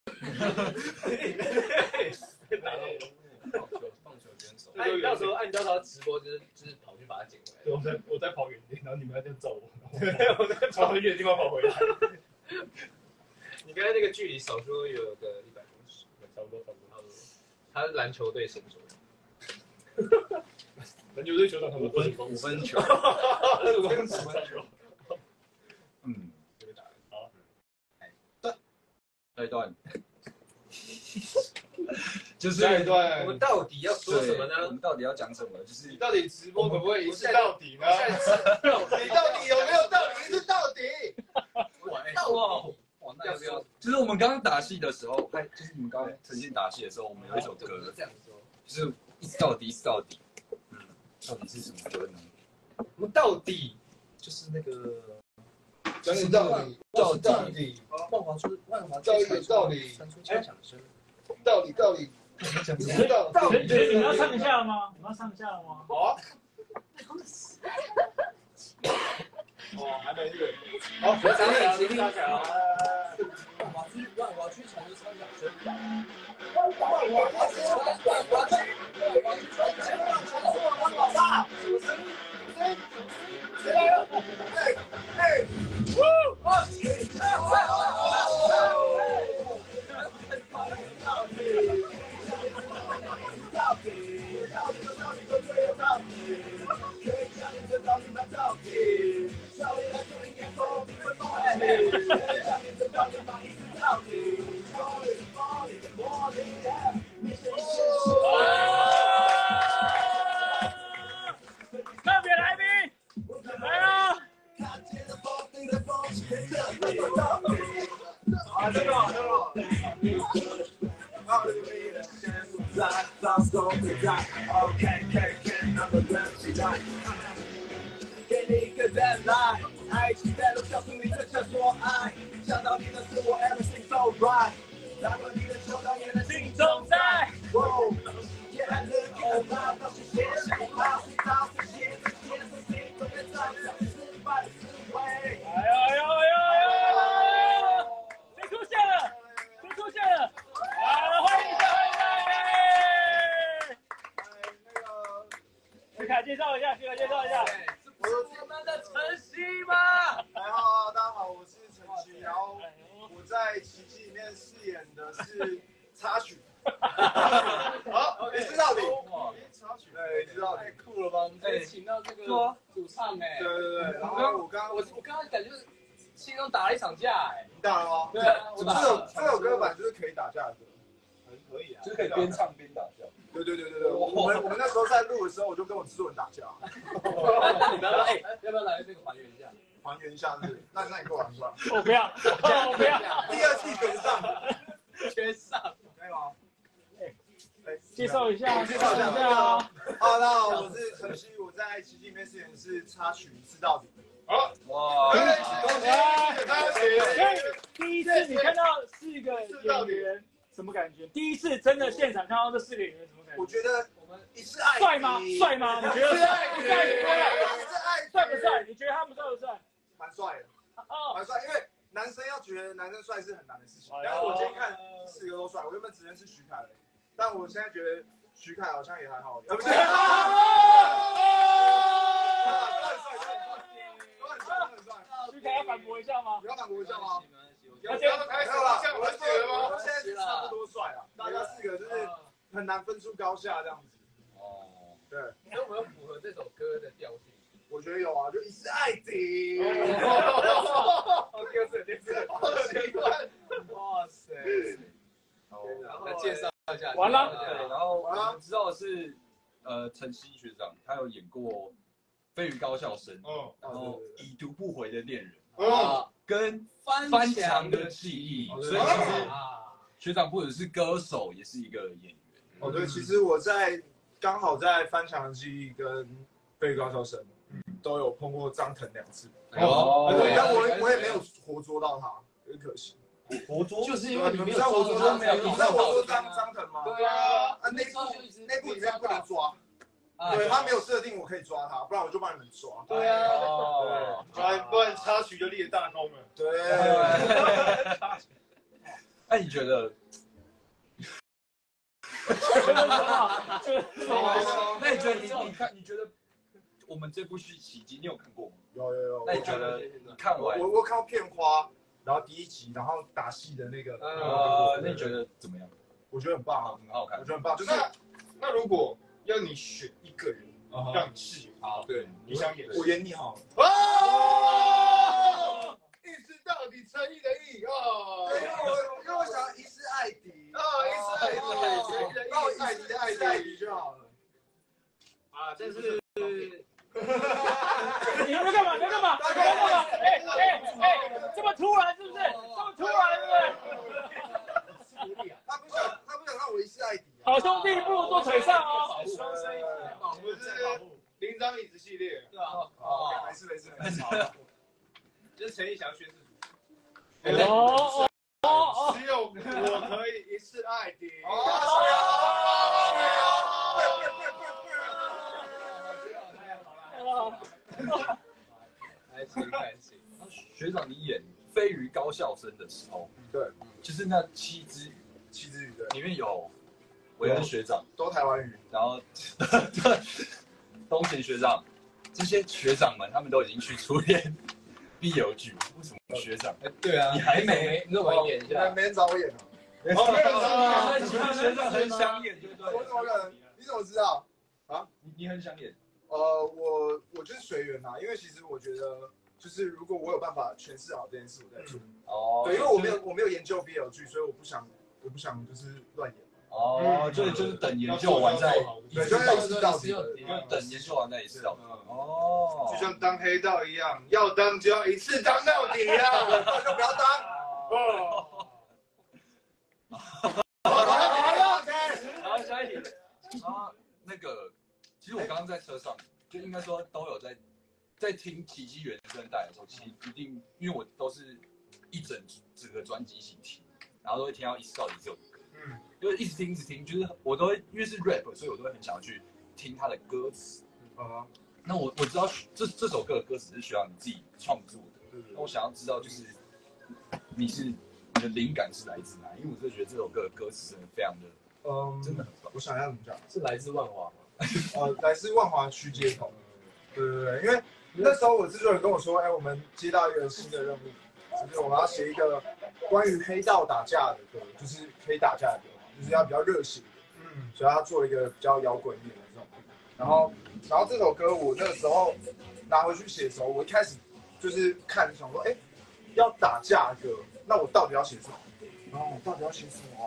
棒球棒球选手。哎，你到时候按你到时候直播就是就是跑去把它捡回来。 对，我在我在跑远点，然后你们在这找我，我在朝很远的地方跑回来。 你刚才那个距离少说有个一百公尺， 差不多差不多差不多。 他是篮球队选手。 篮球队球场差不多五分五分球， 五分球。 嗯， 好， 下一段，就是下一段， 我们到底要说什么呢？ 我们到底要讲什么？就是你到底直播可不可以一次到底呢？ 你到底有没有道理？一次到底？ 到底。 要不要？就是我们刚刚打戏的时候，还就是你们刚刚呈现打戏的时候，我们有一首歌， 这样说， 就是一直到底，一直到底，嗯，到底是什么歌呢？ 我们到底就是那个， 讲你到底， 到底， 万华出万华到底到底， 传出枪响声， 到底到底， 到到底， 你们要唱一下了吗？你们要唱一下了吗？ 好啊。哦，还没对。好， 我想想，你听。 万华区，万华区传出枪响声。 万华区，万华区，万华区，万华区传出枪响声，万老大。谁？谁来了？哎哎，呜！啊！ 特别来宾，来啊！ 啊，这个好，这个好。给你一个 deadline， 爱情在路上，你这叫做爱。想到你的是我 everything so right， 打断你的手，导演的心中在。哦，也还能够拿到谢谢，把谁当谁写的写的心都别再想失败的思维。 哎呦哎呦哎呦哎呦！谁出现了？谁出现了？好了，欢迎欢迎！ 那个， 徐凯介绍一下，徐凯介绍一下。 我是我们的晨曦吗？ 大家好，大家好，我是晨曦，然后我在奇迹里面饰演的是插曲。好，你知道你，插曲，对，知道，太酷了吧？我们可以请到这个主唱哎， 对对对，然后我刚我我刚刚感觉心中打了一场架哎， 你打了吗？ 对啊， 这首这首歌本来就是可以打架的歌， 很可以啊， 就是可以边唱边打架。 对对对对对，我们我们那时候在录的时候，我就跟我制作人打架， 那你不要说，哎，要不要来那个还原一下？ 还原一下是不是？那那你给我玩吧。 我不要，我不要。 第二季全上， 全上， 可以吗？哎， 介绍一下， 介绍一下啊。 好，那好，我是陈曦，我在爱奇艺里面饰演是插曲一次到底。 好， 哇！ 恭喜恭喜！ 第一次你看到四个演员，什么感觉？第一次真的现场看到这四个演员，什么感觉？ 我觉得我们一次爱帅吗？帅吗？你觉得帅不帅？帅不帅？你觉得他们帅不帅？ 蛮帅的， 哦， 蛮帅，因为男生要觉得男生帅是很难的事情。然后我今天看四个都帅，我原本只认识徐凯的，但我现在觉得徐凯好像也还好。呃，不是。 徐凯要反驳一下吗？ 不要反驳一下吗？ 要这样开始像我姐了吗？ 我现在是差不多帅啊，大家四个就是很难分出高下这样子。 哦， 对， 那我们有符合这首歌的调性。 我觉得有啊，就一次爱情。 第二次，第二次，好奇怪， 哇塞！ 来介绍一下。 完了。 对，然后我们知道的是，呃，陈曦学长他有演过《飞鱼高校生》， 嗯， 然后《已读不回的恋人》， 嗯， 跟翻墙的记忆，所以其实学长不只是歌手，也是一个演员。 哦，对，其实我在刚好在翻墙的记忆跟飞鱼高校生都有碰过张腾两次。 哦， 对，但我我也没有活捉到他，有点可惜。 活捉就是因为你们没有知道活捉抓没有？你知道活捉张张腾吗？ 对啊， 啊，内部内部里面不能抓。对他没有设定我可以抓他，不然我就帮你们抓。 对啊， 对，不然不然插曲就立大功了。 对。 那你觉得？那你觉得你你看你觉得我们这部戏《奇迹》你有看过吗？ 有有有。 那你觉得你看完？ 我我看到片花，然后第一集，然后打戏的那个。 呃，那你觉得怎么样？ 我觉得很棒， 很好看。 我觉得很棒，就是那如果要你选一个人让你饰演， 好， 对，你想演？ 我演你好了。 哦，一视到底，诚意的意哦。 对，因为我因为我想要一世艾迪。 哦，一视爱迪， 让我艾迪的艾迪艾迪就好了。 啊，这是。 你要干嘛？你要干嘛？你要干嘛？哎哎哎，这么突然是不是？这么突然是不是？ 他不想，他不想让我一世艾迪。 好兄弟，不如坐腿上哦。 双生一体，我们是铃铛椅子系列， 对啊， 哦，没事没事没事。 就是陈意翔宣誓主。 哦哦哦， 只有我可以一世艾迪。 开心开心。 学长，你演飞鱼高校生的时候， 对， 就是那七只七只鱼对， 里面有韦恩学长， 都台湾鱼， 然后东贤学长，这些学长们他们都已经去出演 B L 剧，为什么学长？ 哎，对啊， 你还没？ 你怎么演一下？ 没人找我演啊。 没有那你学长很想演，对不对？ 我怎么可能？你怎么知道？ 啊，你你很想演？ 呃，我我就是随缘啊，因为其实我觉得，就是如果我有办法诠释好这件事，我再做。 哦， 对，因为我没有我没有研究 B L 剧，所以我不想我不想就是乱演。 哦，就是就是等研究完再， 对，就是一次到底， 就等研究完再一次到底。哦， 就像当黑道一样，要当就要一次当到底啊， 就不要当。 哦。 好，下一题。啊，那个，其实我刚刚在车上，就应该说都有在在听《奇迹原声带》的时候，其实一定因为我都是一整整个专辑一起听，然后都会听到《一次到底》这首歌，嗯，就是一直听一直听，就是我都会因为是 rap， 所以我都会很想要去听他的歌词。啊，那我我知道这这首歌的歌词是需要你自己创作的，那我想要知道就是你是你的灵感是来自哪？因为我真的觉得这首歌的歌词真的非常的。 嗯， 真的很棒。 我想一下怎么讲， 是来自万华吗？ 呃，来自万华区街头。对对对，因为那时候我制作人跟我说，哎，我们接到一个新的任务，就是我们要写一个关于黑道打架的歌，就是可以打架的歌，就是要比较热血。嗯，所以他做一个比较摇滚一点的这种。然后，然后这首歌我那个时候拿回去写的时候，我一开始就是看想说，哎，要打架的歌，那我到底要写什么？然后我到底要写什么？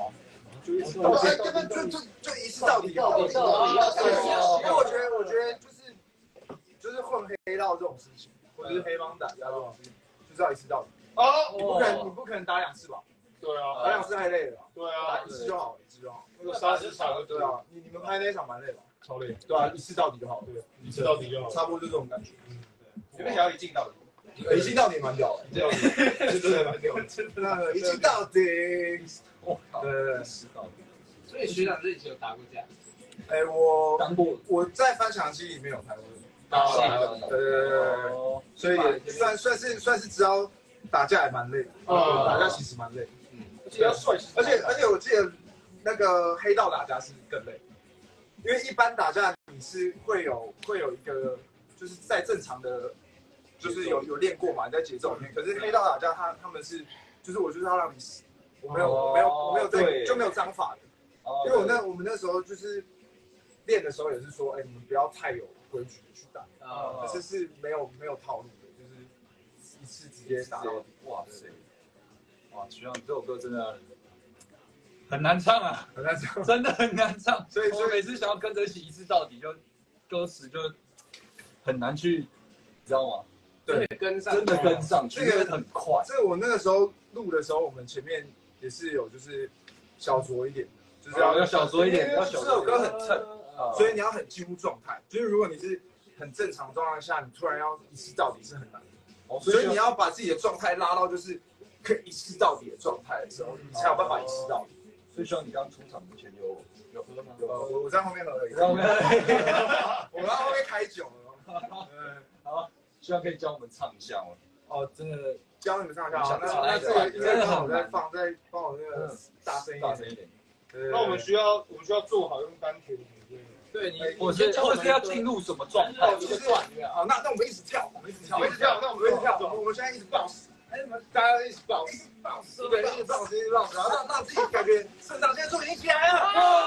就一次到底，就就就就一次到底，到底到底。因为我觉得，我觉得就是就是混黑道这种事情，或者是黑帮打架这种事情，就是要一次到底。哦，你不可能，你不可能打两次吧？ 对啊， 打两次太累了。对啊， 打一次就好，一次就好。 那个杀时长， 对啊，你你们拍那场蛮累吧？ 超累。 对啊，一次到底就好。对， 一次到底就好。 差不多就这种感觉。 嗯， 有没有想要一镜到底？一镜到底蛮屌的，真的蛮屌的，真的，一镜到底。哇，对对对，到底。 所以学长这以前有打过架？ 哎，我当过， 我在翻墙机里面有拍过。 打对对对对，所以也算算是算是知道打架也蛮累的，打架其实蛮累， 嗯，而且要帅， 而且而且我记得那个黑道打架是更累，因为一般打架你是会有会有一个就是在正常的，就是有有练过嘛，你在节奏里面，可是黑道打架他他们是就是我就是要让你死，我没有我没有我没有在就没有章法的，因为我那我们那时候就是练的时候也是说，哎，你们不要太有规矩的去打，可是是没有没有套路的，就是一次直接打到底。 哇塞，哇，学长这首歌真的很难唱啊， 很难唱， 真的很难唱。 所以我每次想要跟着一起一次到底，就歌词就很难去，你知道吗？ 对， 跟上， 真的跟上去， 这个很快。 这个我那个时候录的时候，我们前面也是有就是小酌一点的，就是要要小酌一点，要小酌。 这首歌很蹭。所以你要很进入状态，就是如果你是很正常状态下，你突然要一次到底是很难的。哦，所以你要把自己的状态拉到就是可以一次到底的状态的时候，你才有办法一次到底。 所以希望你刚刚出场之前有有喝吗？ 有，我我在后面喝而已。我在后面开酒了。嗯， 好，希望可以教我们唱一下哦。哦，真的教你们唱一下啊。那那这个应该让我再放，再帮我那个大声一点。 大声一点。 那我们需要，我们需要做好用丹田。 对你， 我是我是要进入什么状态？ 就是好，那那我们一直跳，我们一直跳，一直跳，那我们一直跳，我们现在一直 bounce，哎，大家一直 bounce，一直 bounce，对，一直 bounce，一直 bounce，然后让让自己感觉肾上腺素已经起来了，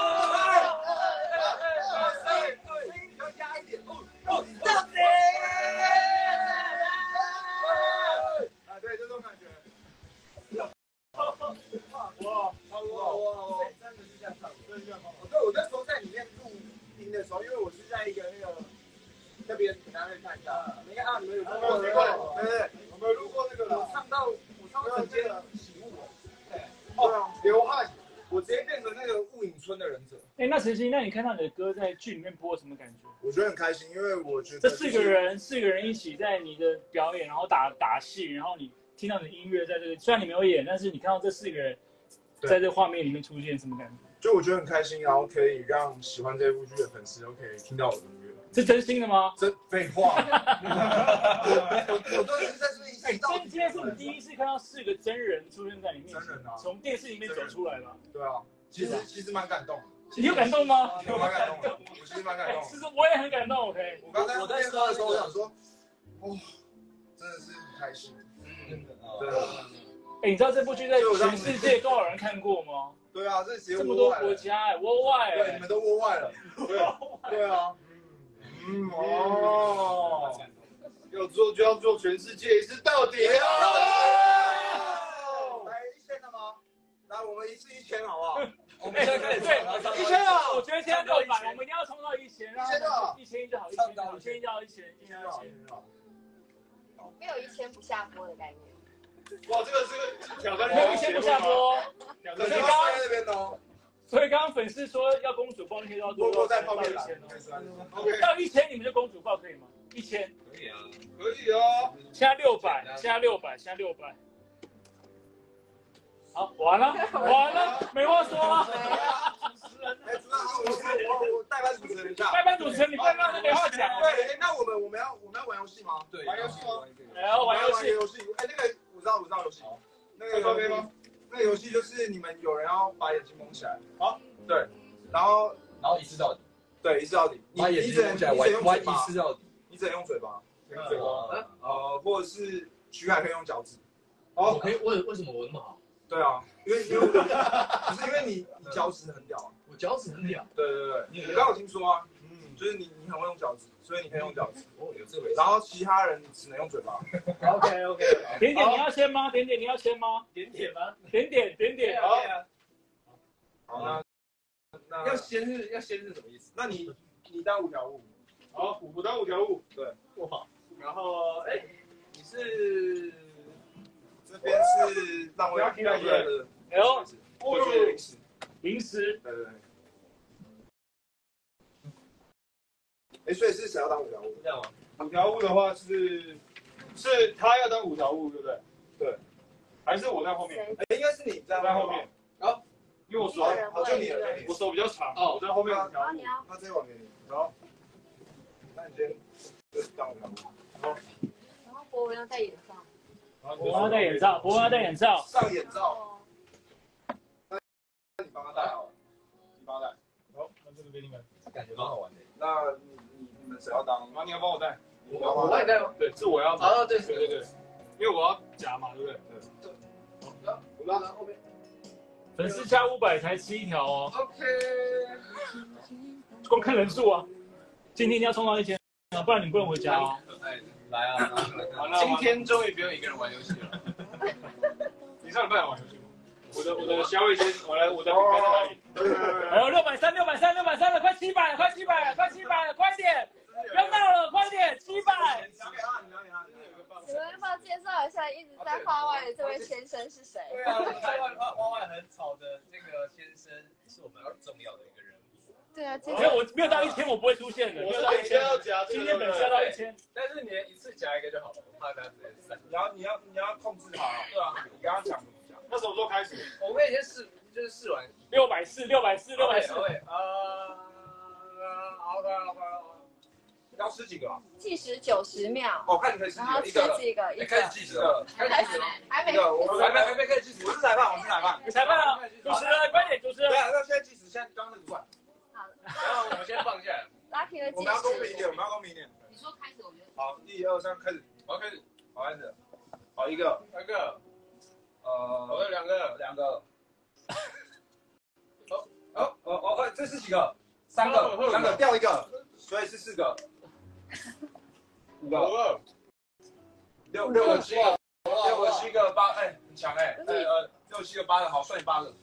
对，声音比较压一点，哦，到底，啊，对，就这种感觉，哇，哇，哇，哇，真的是这样唱，真的这样唱，对，我那时候在里面录。的时候，因为我是在一个那个那边，大家可以看一下。你看啊，你们有录过那个？对对，我们有录过那个。我唱到，我唱到直接起雾了。对，哦，流汗，我直接变成那个雾隐村的忍者。 哎，那陈曦，那你看到你的歌在剧里面播什么感觉？ 我觉得很开心，因为我觉得这四个人，四个人一起在你的表演，然后打打戏，然后你听到你的音乐在这个，虽然你没有演，但是你看到这四个人在这个画面里面出现，什么感觉？ 就我觉得很开心，然后可以让喜欢这部剧的粉丝都可以听到我的音乐。 是真心的吗？ 真废话。我我都是在这里。 哎，今今天是你第一次看到四个真人出现在你面前， 真人啊， 从电视里面走出来吧？ 对啊，其实其实蛮感动。 你有感动吗？ 我蛮感动的，我其实蛮感动。 其实我也很感动。OK， 我刚才我在说的时候，我想说，哇，真的是很开心。 真的， 对。 哎，你知道这部剧在全世界多少人看过吗？ 对啊，这这么多国家哎，窝外哎， 对，你们都窝外了。对，对啊。嗯哦， 要做就要做全世界一次到底啊！ 来一千了吗？来，我们一次一千好不好？ 我们现在开始对，一千啊！我觉得现在六百，我们一定要冲到一千， 一千啊！ 一千一就好，一千一千一就好，一千一千一千。 没有一千不下播的概念。 哇，这个这个挑战， 没有一千不下播， 所以刚刚在那边哦。 所以刚刚粉丝说要公主抱那些都要多多在泡面一千哦。 到一千你们就公主抱可以吗？一千可以啊，可以啊。 现在六百，现在六百，现在六百。好，完了，完了，没话说了。 主持人，哎，主持人好，我我我代班主持人一下。 代班主持人，你不能让人没话讲。 对，那我们我们要我们要玩游戏吗？ 对， 玩游戏吗？ 来，要玩游戏。 游戏，哎，那个我知道，我知道游戏。那个游戏，那个游戏就是你们有人要把眼睛蒙起来。好，对，然后然后一次到底。 对，一次到底。 把眼睛蒙起来，玩玩一次到底。 你只能用嘴巴，用嘴巴。呃，或者是徐海可以用脚趾。 哦，可以？为为什么我那么好？ 对啊，因为因为不是因为你你脚趾很屌啊， 我脚趾很屌。 对对对，你刚刚有听说啊，嗯，就是你你很会用脚趾，所以你可以用脚趾。 哦，有这回事。 然后其他人只能用嘴巴。 OK OK。点点你要签吗？点点你要签吗？ 点点吗？ 点点点点。 好。 好，那那要先是要先是什么意思？ 那你你当五条悟， 好，五当五条悟， 对， 哇， 然后哎，你是这边是让我要听到的， 哎呦， 我是零食， 零食， 对对对。哎，所以是谁要当五条悟？ 这样吗？ 五条悟的话是是他要当五条悟，对不对？ 对， 还是我在后面？ 哎，应该是你在在后面。 好， 因为我手好，就你了，就你我手比较长， 哦我在后面五条悟然后你。要他这网给你，好，那你先就当五条悟。 然后博文要戴眼罩。 博文要戴眼罩，博文要戴眼罩。 上眼罩， 哦。 那你帮他戴好了，你帮他戴。 好，那这个给你们。 感觉蛮好玩的。 那你你你们谁要当？ 然后你要帮我戴。 你要帮我帮你戴吗？ 对，是我要。 啊，对对对对，因为我要夹嘛，对不对？ 我让他后面。 粉丝加五百才吃一条哦， OK。 光看人数啊，今天一定要冲到一千啊，不然你不能回家哦。 哎，来啊！ 好了， 今天终于不用一个人玩游戏了。 你上礼拜有玩游戏吗？我的我的虾味先，我来我的饼干在哪里？ 哎呦，六百三，六百三，六百三了，快七百了，快七百了，快七百了，快点，不要闹了，快点，七百。 拿给他，你拿给他。 你们要不要介绍一下一直在话外的这位先生是谁？ 对啊，在外外外很吵的这个先生是我们很重要的一个人物。 对啊，介没有，我没有到一千，我不会出现的。没有到一千，今天粉丝要到一千。 但是你一次夹一个就好了，我怕他直接散。 你要你要你要控制好，对啊，你刚刚讲怎么讲？ 那什么时候开始？ 我们以前试就是试完六百四，六百四，六百四。 对，呃，好的好的好的。 要吃几个啊？ 计时九十秒， 哦，看你可以吃然后吃几个， 几个，一开始个， 计时了， 开还没，还没一个，我还没还没开始计时，我是裁判，我是裁判。 你裁判了，主持人快点，主持人对。啊，那现在计时，现在刚刚那个不算。 好然后我们先放下来。 ，Lucky 的计我们要公平一时， 点，我们要公平一点。 你说开始，我觉得好，一二三，开始。 好，开始。 好，开始。好，一个， 三个， 呃， 我有两个， 两个。哦哦哦哦，这是几个？三个，三个掉一个，所以是四个。五个，六六个七个，六个七个八，哎，很强哎，哎呃，六七个八个，好，算你八个。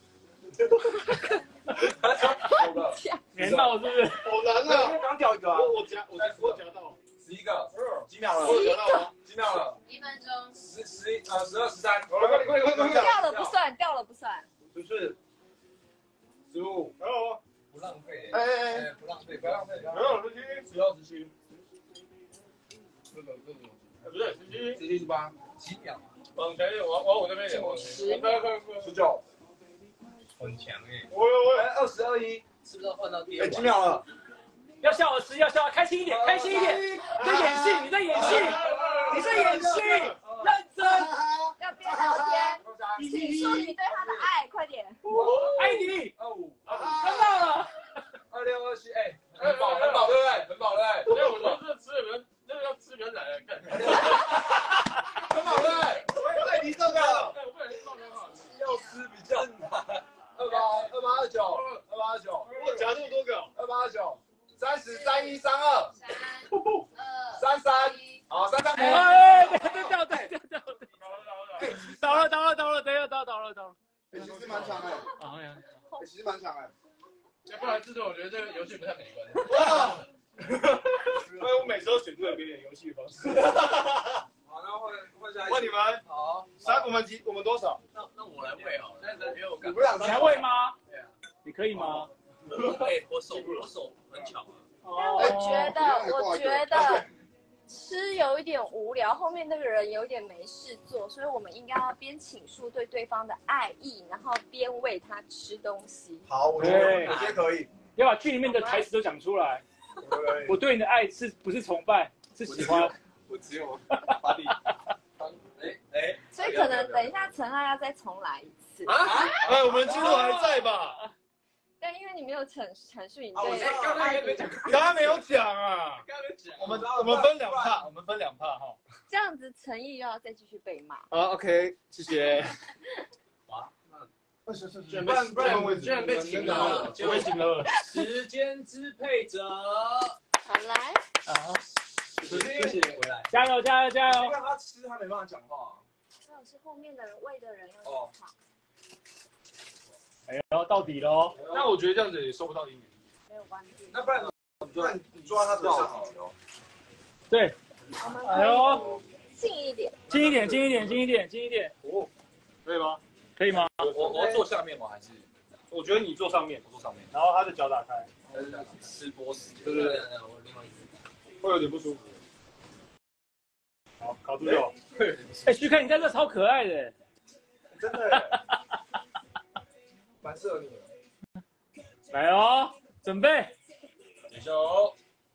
九个， 连到是不是？ 好难因为刚掉一个啊， 我我夹我我夹到， 十一个，几秒了？ 我夹到， 几秒了？ 一分钟。 十十一呃十二十三， 快点快点快点快点！ 掉了不算，掉了不算， 十四，十五， 还有吗？ 不浪费。 哎哎哎， 不浪费，不要浪费。 没有十七， 十六十七， 这种这种，不是十七， 十七十八， 几秒？ 往前一点，往往我这边一点，往十快快快！ 十九， 很强哎。 我我哎二十二一， 是不是要换到第哎二几秒了？ 要笑我吃，要笑，开心一点，开心一点。你在演戏，你在演戏，你在演戏，认真。 要边聊天，请说你对他的爱，快点。 爱你， 二五， 看到了。 二六二七，哎，很饱很饱对不对？很饱对不对？ 哎，我说这吃人，这个要吃人奶来看。 很饱对不对？对，你这个哎，我不小心放掉了， 要吃比较难。二八二八二九，二八二九， 我夹这么多个， 二八二九，三十三一三二， 三二三三，好三三。 哎，对掉对掉掉倒了倒了倒了，等一下倒倒了倒了。 其实蛮强哎， 哎呀， 其实蛮强哎。 要不然制作我觉得这个游戏不太美观。 哇！ 所以我每次都选出了别人游戏方式。 好，那换换下一问你们， 好， 三我们几我们多少？ 那那我来喂好了，但是因为我感我们俩你还会吗？ 对啊， 你可以吗？ 我哎，我手我手很巧啊。 但我觉得，我觉得吃有一点无聊，后面那个人有点没事做，所以我们应该要边倾诉对对方的爱意，然后边喂他吃东西。 好，我觉得我觉得可以。 要把剧里面的台词都讲出来。我对你的爱是不是崇拜，是喜欢。 我只有把你。 哎哎， 所以可能等一下陈汉要再重来一次。 啊？ 哎，我们记录还在吧？ 但因为你没有阐阐述你啊我对刚刚爱意， 没讲， 刚刚没有讲啊。 刚刚讲， 我们我们分两帕，我们分两帕哈。 这样子陈毅又要再继续被骂。 好 ，OK， 谢谢。 哇， 不是是居然不然不然我居然被请了， 我也醒了。 时间支配者。 好来， 啊， 谢谢回来。 加油加油加油！ 因为他吃他没办法讲话。 还有是后面的人喂的人要哦讲话。 哎呦，到底喽！ 那我觉得这样子也收不到英语。 没有关系。 那不然不然你抓他头上好了。 对， 我们哎呦， 近一点， 近一点，近一点，近一点，近一点。 哦，可以吗？ 可以吗？ 我我我要坐下面吗？还是我觉得你坐上面， 我坐上面？ 然后他的脚打开， 吃播时间。 对对对， 我另外一只。 会有点不舒服。好，烤猪肉。 哎，徐凯，你在这超可爱的。 真的，蛮适合你的。 来哦，准备。 举手。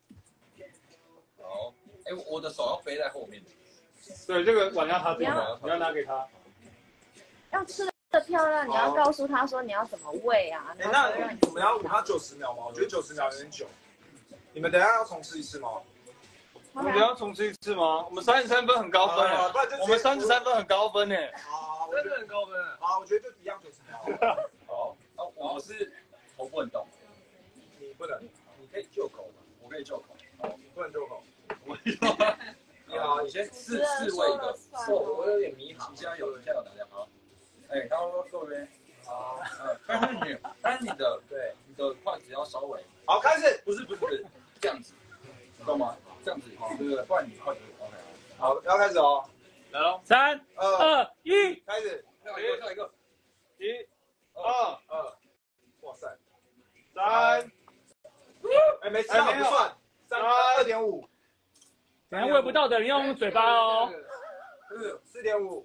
好，哎，我的手要背在后面。 对，这个碗要他对要你要拿给他。 要吃的漂亮，你要告诉他说你要怎么喂啊。 哎，那我们要我们要九十秒吗？我觉得九十秒有点久。你们等一下要重试一次吗？ 我们等一下重吃一次吗？我们三十三分很高分哎，我们三十三分很高分哎。 好， 真的很高分。 好，我觉得就一样九十秒。 好，啊，我是头不能动， 你不能， 你可以救口吗？我可以救口， 你不能救口。 我你好， 你先试试喂一个。我我有点迷航，现在有现在有打电话。哎，刚刚说各位，好，嗯，但是你，但是你的对，你的筷子要稍微， 好，开始。 不是不是不是这样子，知道吗？这样子，对对，不然你筷子 OK。 好，要开始哦。 来喽， 三二二一， 开始。 跳一个跳一个， 一、二、 二，哇塞， 三， 哎，没吃到不算。三二点五， 等下喂不到的人要用嘴巴哦。 四四点五，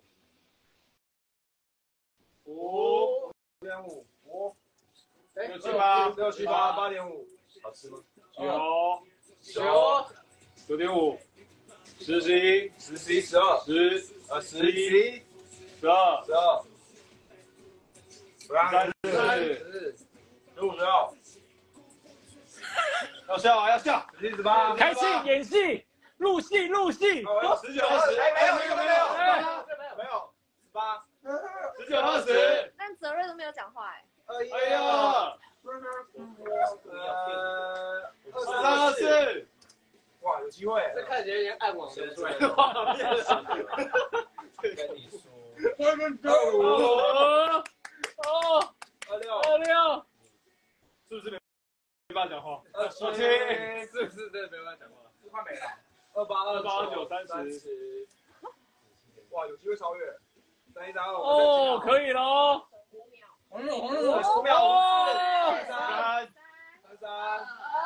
五、 五点五，五， 六七八、 六七八，八点五， 好吃吗？ 九、 九九点五、十、十一、 十、十一、十二， 十、 呃，十一、 十二、 十二， 三十、 十、十五、十六， 要笑啊要笑， 十七、十八， 开戏演戏，入戏入戏。 十九、二十，哎，没有，没有，没有，没有，十八， 十九、二十， 但泽瑞都没有讲话哎。 二一， 哎呀， 呃， 二十三、二四， 哇，有机会， 这看起来有点暗网的出来。 跟你说， 哦哦， 二六， 二六， 是不是没没办法讲话？ 二七， 是不是真的没办法讲话？ 快没了，二八、 二八、二九、三三十， 十，哇，有机会超越，三一、三二， 哦，可以喽。 红了红了， 五秒， 哦， 三三， 三三，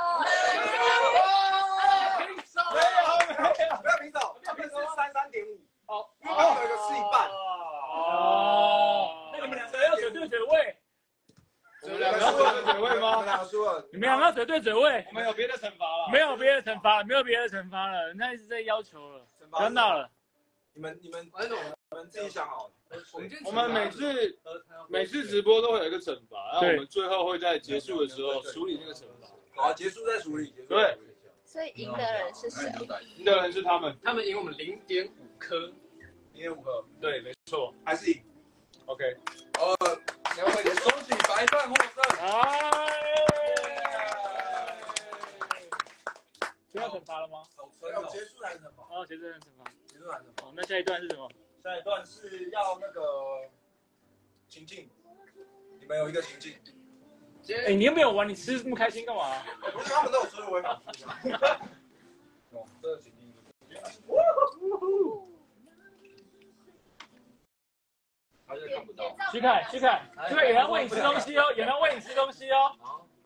平手， 没有没有，不要平手，他们是三三点五， 哦， 一般有一个是一半， 哦，那你们两个要嘴对嘴喂， 我们两个要对嘴位你们吗？ 两个输了， 你们两个要嘴对嘴喂， 我们有别的惩罚了？ 没有别的惩罚，没有别的惩罚了，人家一直在要求了，不要闹了。 你们你们你们自己想好了。 我们每次每次直播都会有一个惩罚，然后我们最后会在结束的时候处理那个惩罚。 好，结束再处理。 对， 所以赢的人是谁？ 赢的人是他们， 他们赢我们零点五颗， 零点五颗， 对，没错， 还是赢。 OK， 呃，两位恭喜白饭获胜。 哎，不要惩罚了吗？ 要结束还是什么？ 哦，结束惩罚。 结束还是什么？ 好，那下一段是什么？ 下一段是要那个情境，你们有一个情境。 哎，你又没有玩，你吃这么开心干嘛？ 不是他们都有说我会反复吗？ 哦，这个情境。他就看不到。 徐凯，徐凯，徐凯，有人喂你吃东西哦，有人喂你吃东西哦。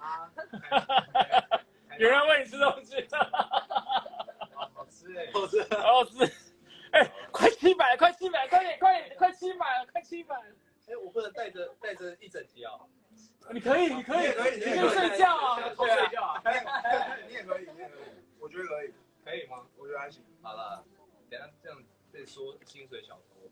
有人喂你吃东西。 好吃哎， 好吃，好吃。哎，快七百，快七百，快点，快点，快七百了，快七百了。 哎，我不能带着带着一整集啊。 你可以，你可以， 你也可以， 你可以睡觉啊， 偷睡觉啊。 你也可以，你也可以，我觉得可以， 可以吗？ 我觉得还行。 好了，等下这样被说薪水小偷。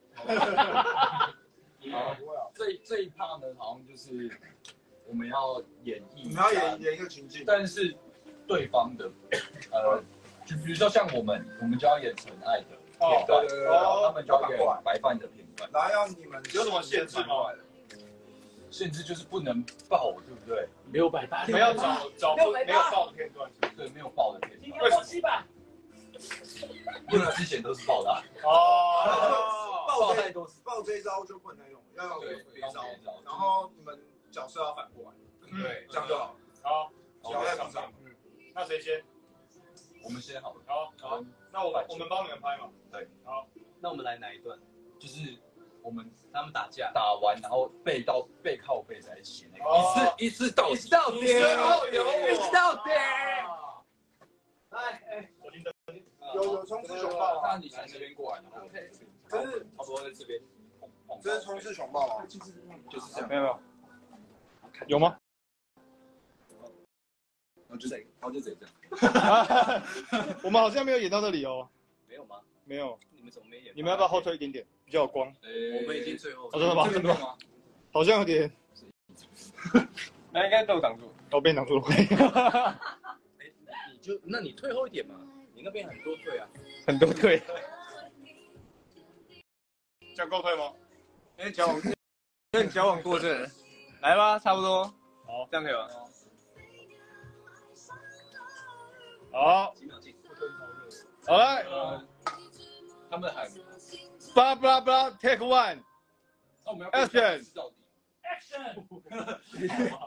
好，不会啊。 这这一趴呢，好像就是我们要演绎， 你们要演演一个情境， 但是对方的，呃，就比如说像我们，我们就要演纯爱的片段， 对对对然后他们就要演白饭的片段。 然后要你们有什么限制吗？ 限制就是不能爆，对不对？ 六百八， 我们要找找不没有爆的片段， 对，没有爆的片今段， 天我七百。 因为之前都是爆的啊。 哦， 爆太多次，爆这一招就不能用，要用别招。然后你们角色要反过来， 对， 这样就好。 好， 脚在场上。 嗯，那谁先？ 我们先好了。 好，好，那我我们帮你们拍嘛。 对， 好， 那我们来哪一段？ 就是我们他们打架， 打完，然后背到背靠背在一起那个， 哦一次一次到一直到底， 你身后有我一直到底。 来，哎，小心灯。 有有冲刺熊抱啊， 那你从这边过来，然后这是差不多在这边， 这是冲刺熊抱啊， 就是这样， 没有没有，有吗？ 然后就这，然后就这样。 我们好像没有演到这里哦。 没有吗？ 没有， 你们怎么没演？ 你们要不要后退一点点，比较有光？ 我们已经最后。 真的吗？真的吗？好像有点， 那应该都挡住。 我被挡住了。 你就那你退后一点嘛，你那边很多退啊。 很多退。 这样够退吗？ 因为交往，因为你交往过正，来吧，差不多。 好， 这样可以吗？ 好， 几秒进。 好来， 他们喊， 巴拉巴拉巴拉 ，take one， 那我们要 action 到底。 Action！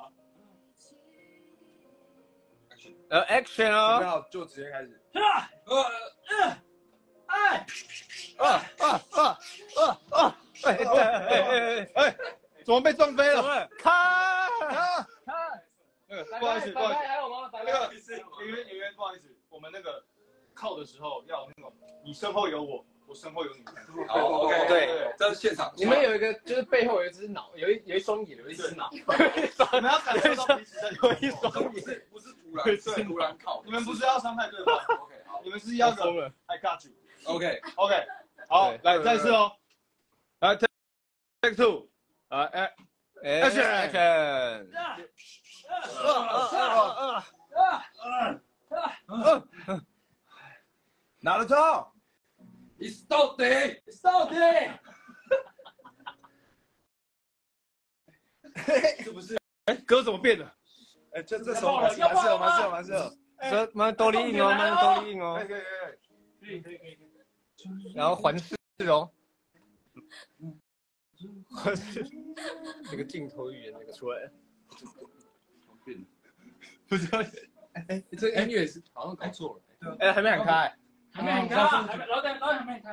呃，action 准备哦。 好就直接开始。 啊呃， 哎！ 啊啊啊啊啊！哎哎哎哎哎，怎么被撞飞了？ 看， 啊！ 那个不好意思，不好意思， 还有吗？ 那个演员演员，不好意思，我们那个靠的时候要那种，你身后有我，我身后有你。 好 ，OK， 对， 这是现场。 你们有一个，就是背后有一只脑，有一有一双眼，有一只脑， 你们要感受到彼此的有一双不是不是突然，是突然靠。 你们不是要伤害对方， OK，好你们是要个 I got you。 ，OK， OK， 好，来再次哦，来 take take two，啊哎 action action。 拿得到， 你到底， 到底是不是？哎，歌怎么变了？ 哎，这这首蛮适合，蛮适合，蛮适合，蛮适合。 这蛮多力硬哦，蛮多力硬哦可以。可以可以。 可以可以可以。 然后环视哦，环视，那个镜头语言那个出来了。 不知道，哎哎，这音乐是好像搞错了。 哎，还没喊开。 还没开，还没老板老板还没开。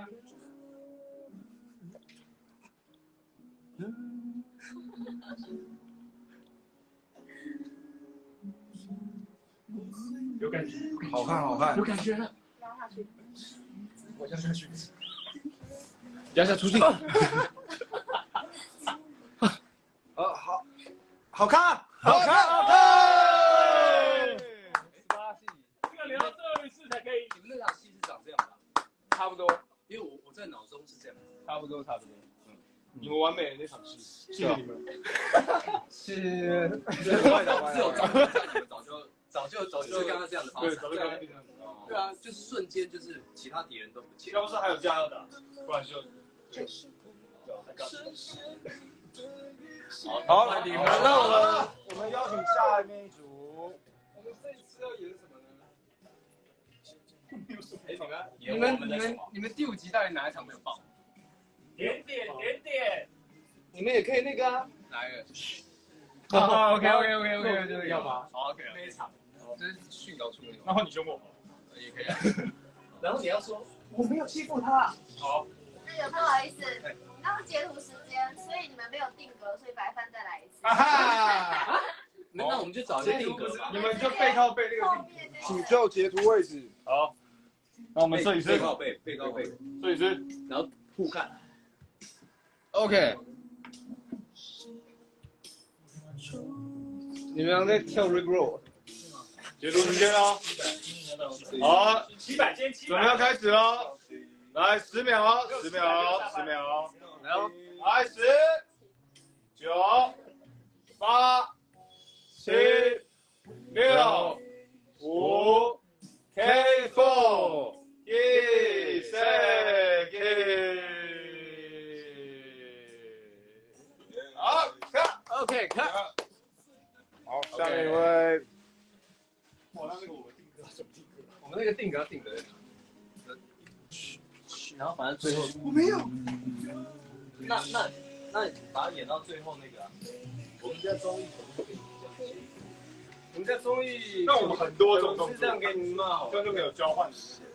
有感觉， 好看好看有。感觉了。 压下去。 我压下去。 压下出镜。 呃，好，好看， 好看，好看。 这个留到最后一次才可以。 你们那场戏是长这样吧？ 差不多， 因为我我在脑中是这样。 差不多，差不多。 你们完美的那场戏，谢谢你们。 是， 外岛不是有早就早就早就早就刚刚这样的发对， 展。 早就刚刚变成。 对啊，就是瞬间就是其他敌人都不见。 要不是还有加要打，不然就。好， 那你们那我们我们邀请下面一组。 我们这次要演什么呢？ 哎，你们你们你们你们第五集到底哪一场没有爆？ 点点点点。 你们也可以那个啊。哪一个？哦，OK OK OK OK OK， 要吗？ 好 OK，那一场，这是训导出的。 然后你凶我， 也可以啊。 然后你要说我没有欺负他。好。 那个不好意思，刚截图时间，所以你们没有定格，所以白饭再来一次。 啊哈！ 那那我们就找一个定格吧。 你们就背靠背那个后定面请就截图位置。 好，那我们摄影师背靠背，背靠背， 摄影师， 然后互看。 OK。你们在跳 Rickroll。 截图时间哦。好， 七百间七百。 准备要开始喽。来，十秒哦，十秒哦，十秒哦。 来哦， 来，十、九、八、七、六、五、K four、一、三、一。好，看。 OK，看。 好，下面一位。 哇，那那个我们定格怎么定格？ 我们那个定格要定格在哪？ 然后反正最后我没有。 那那那你把它演到最后那个啊， 我们家综艺可不可以这样？我们家综艺， 那我们很多种动是这样给你们骂， 这样就没有交换。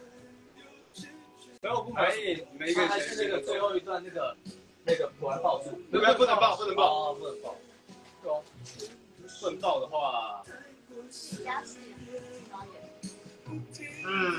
然后我不满意，你们一个还是那个最后一段那个那个突然爆出， 不能不能爆，不能爆， 不能爆。对哦，不能爆的话， 加戏导演， 嗯，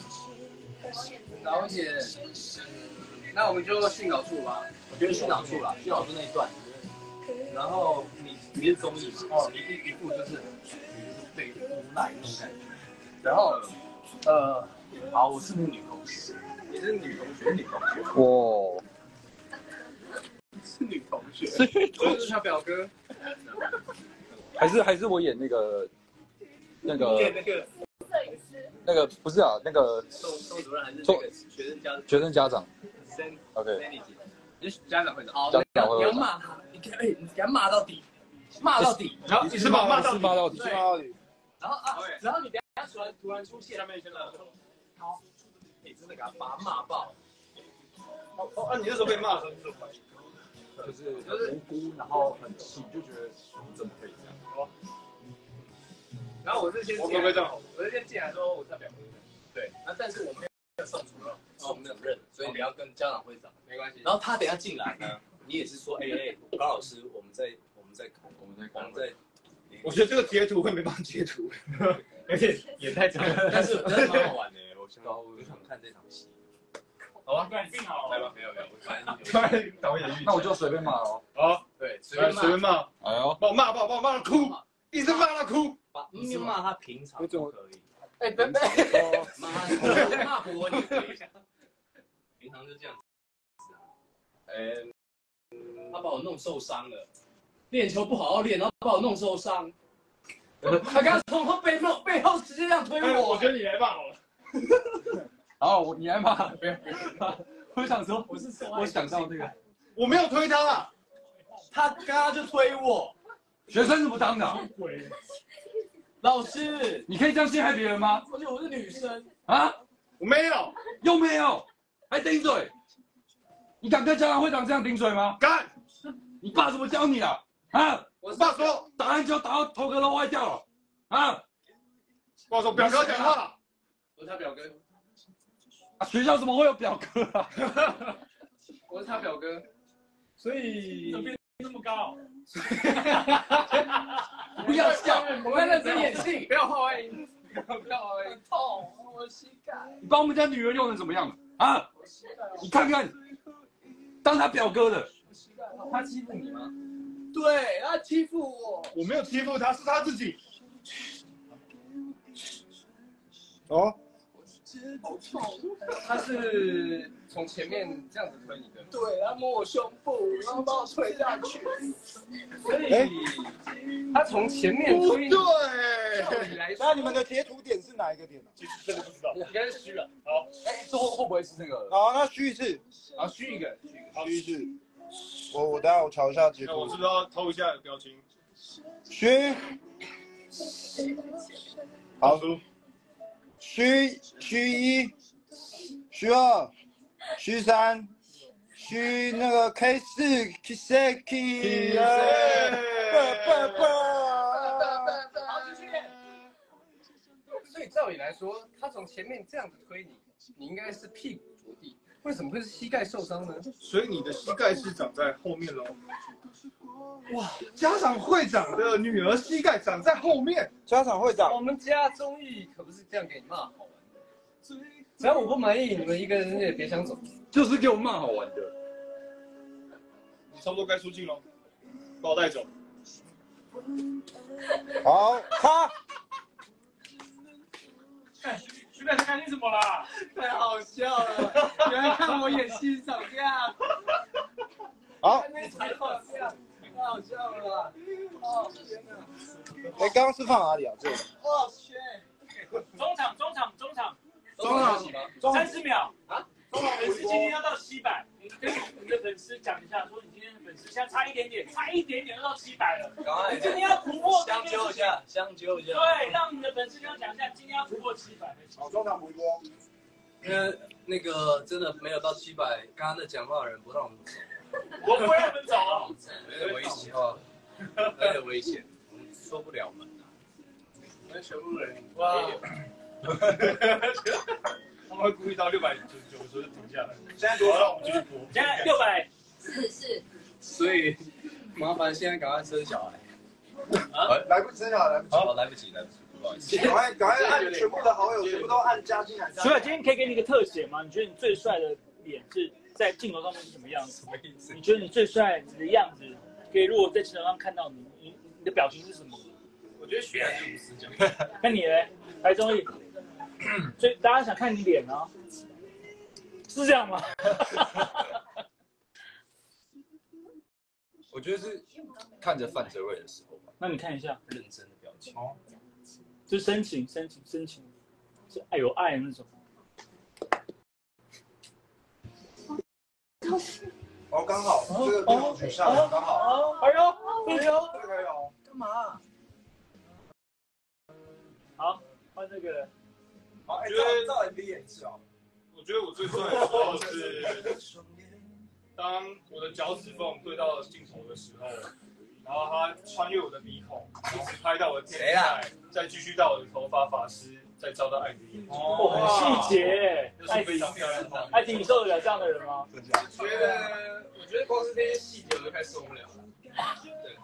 导演，那我们就训导处吧。我觉得训导处啦，训导处那一段。然后你你是综艺嘛，哦，一一副就是被诬赖那种感觉。然后，呃，好，我是女同学，你是女同学，女同学。 哇， 是女同学， 是女同学， 是他表哥。 还是还是我演那个那个演那个摄影师， 那个不是啊，那个宋宋主任还是那个学生家学生家长。 先 OK， 你是家长会长。好， 家长会长。 你要骂他，你给哎，你给他骂到底，骂到底。 然后一直骂骂到底，骂到底， 骂到底。 然后啊，然后你等下突然突然出现，下面先来，好，你真的给他把他骂爆。 哦哦，啊，你那时候被骂的时候你怎么办？ 就是就是无辜，然后很气，就觉得怎么可以这样？ 然后我是先， 我会不会这样？ 我是先进来说我是他表哥，对，那但是我没有送主任，然后我们没有认，所以你要跟家长会长没关系。然后他等下进来呢，你也是说，哎哎，高老师，我们在我们在我们在我们在， 我觉得这个截图会没办法截图，而且也太长了， 但是真的蛮好玩的，我想我想看这场戏。好吧， 不然定好来吧，没有没有，我反正突然导演， 那我就随便骂哦。 好， 对，随便随便骂， 哎呦， 把我骂爆，把我骂到哭，一直骂到哭， 把你骂他平常不可以， 哎，别别， 骂他骂我你可以，平常就这样子啊。哎，他把我弄受伤了，练球不好好练，然后把我弄受伤。他刚从后背后背后直接这样推我， 我觉得你来骂好了。 然后我你还骂，不要不要，我想说，我是我想到这个， 我没有推他啊， 他刚刚就推我， 学生怎么当的？ 老师， 你可以这样陷害别人吗？ 而且我是女生啊， 我没有， 又没有，还顶嘴，你敢跟家长会长这样顶嘴吗？ 敢， 你爸怎么教你啊？啊， 我爸说打篮球打到头壳都歪掉了，啊， 爸说表哥讲话， 我是他表哥。 啊，学校怎么会有表哥啊？ 我是他表哥，所以怎么变那么高？ 不要笑，我在认真演戏，不要画外音，不要画外音，痛，我膝盖。 你把我们家女儿用的怎么样啊？你看看，当他表哥的， 他欺负你吗？对，他欺负我。 我没有欺负他，是他自己。 哦。 好痛！他是从前面这样子推你的，对，他摸我胸部，然后把我推下去，所以他从前面推你。 对， 来那你们的截图点是哪一个点呢？ 其实真的不知道， 应该是虚了。 好， 哎，这会会不会是那个？ 好，那虚一次， 好，虚一个， 虚一次。我我等下我瞧一下截图。 那我是不是要偷一下表情？ 虚，好，虚虚一，虚二，虚三，虚那个 K 四 K 四 K， 好，继续。所以照理来说，他从前面这样子推你，你应该是屁股着地，为什么会是膝盖受伤呢？ 所以你的膝盖是长在后面喽。哇，家长会长的女儿膝盖长在后面。 家长会长， 我们家综艺可不是这样给你骂好玩的，只要我不满意，你们一个人也别想走。 就是给我骂好玩的。 你差不多该出镜喽，把我带走。 好，他。 哎，徐北在干什么啦？ 太好笑了，原来看我演戏长这样。 好， 太好笑，太好笑了啦！哦天哪！ 哎，刚刚是放哪里啊？这里。 哇去！ 中场，中场，中场， 中场， 三十秒啊！ 粉丝今天要到七百，你跟你的粉丝讲一下，说你今天的粉丝现在差一点点，差一点点就到七百了。你今天要突破， 相揪一下，相揪一下。 对，让你的粉丝跟我讲一下，今天要突破七百。 好，中场回播。 因为那个真的没有到七百，刚刚那讲话的人不让我们走。 我不会让你们走。 没有危险哦。 有点危险，我们出不了门啊。我们全部人哇， 他们会故意到六百九十九的时候就停下来。现在多少？我们继续播。 现在六百。 是是。 所以麻烦现在赶快生小孩。 啊，来不及生小孩，来不及。 好，来不及，来不及，不好意思。 赶快赶快按全部的好友，全部都按加进来。 除了今天可以给你一个特写吗？你觉得你最帅的脸是在镜头上面是什么样子？什么意思？你觉得你最帅你的样子，可以如果在镜头上看到你，你你的表情是什么？ 我觉得许还是无私讲。 看你嘞，白综艺，所以大家想看你脸啊，是这样吗？ 我觉得是看着范哲瑞的时候吧。 那你看一下认真的表情， 哦， 就深情、深情、深情，是爱有爱的那种。 哦，刚好这个电脑取下来刚好。 哎呦，哎呦， 这个可以哦。 干嘛？ 好，换这个。 好，哎，照照 M V 演示哦。 我觉得我最帅的时候是，当我的脚趾缝对到镜头的时候，然后它穿越我的鼻孔，一直拍到我的天才，再继续到我的头发、发丝，再照到艾迪眼睛。 哦，很细节， 又是非常漂亮的。 艾迪，你受得了这样的人吗？ 我觉得，我觉得光是那些细节我就开始受不了了。对。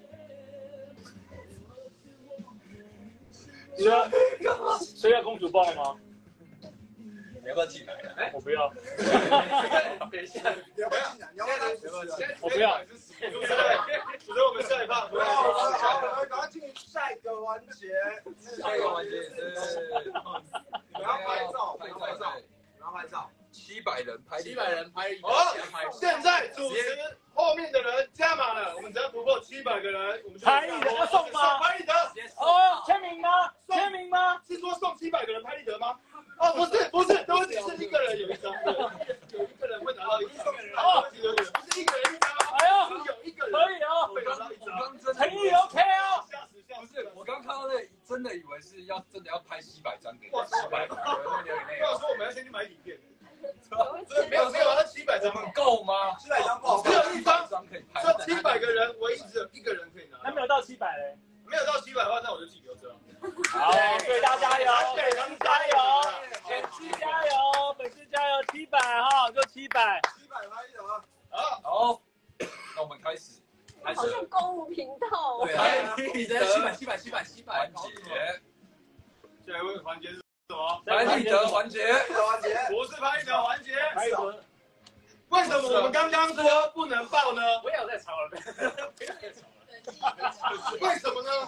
所以要，所以要公主抱了吗？ 你要不要进来啊？ 我不要。 等一下， 你要不要进来？你要不要来？ 我不要。 对不对？我觉得我们下一趴不要。 好，赶快进下一个环节。 下一个环节是， 你们要拍照，拍照，你们要拍照。 七百人拍， 七百人拍一个， 好，现在主持后面的人加码了，我们只要突破七百个人，我们就拍立得要送吗？ 拍立得。 哦，签名吗？签名吗？ 是说送七百个人拍立得吗？哦，不是，不是，对不起，是一个人有一张，有一个人会拿到一张。哦，对不起，不是一个人一张。 哎呦， 是有一个人可以哦， 会拿到一张。 诚意 OK 哦。 不是，我刚看到那真的以为是要真的要拍七百张给七百个人，那流眼泪。 跟我说我们要先去买底片。 没有没有，那七百张够吗？ 七百张不好， 只有一张可以拍。 这七百个人，唯一只有一个人可以拿。 那没有到七百嘞？ 没有到七百的话，那我就自己留着。 好，对大家加油，粉丝加油，粉丝加油，粉丝加油，七百哈，就七百。 七百拍立得。 好， 好，那我们开始。 好像购物频道哦。 对啊，你的七百七百七百七百环节。 下一位环节是什么？ 拍立得环节。 环节。 不是拍立得环节。 拍立得。 为什么我们刚刚说不能报呢？ 不要再吵了，不要再吵了。 为什么呢？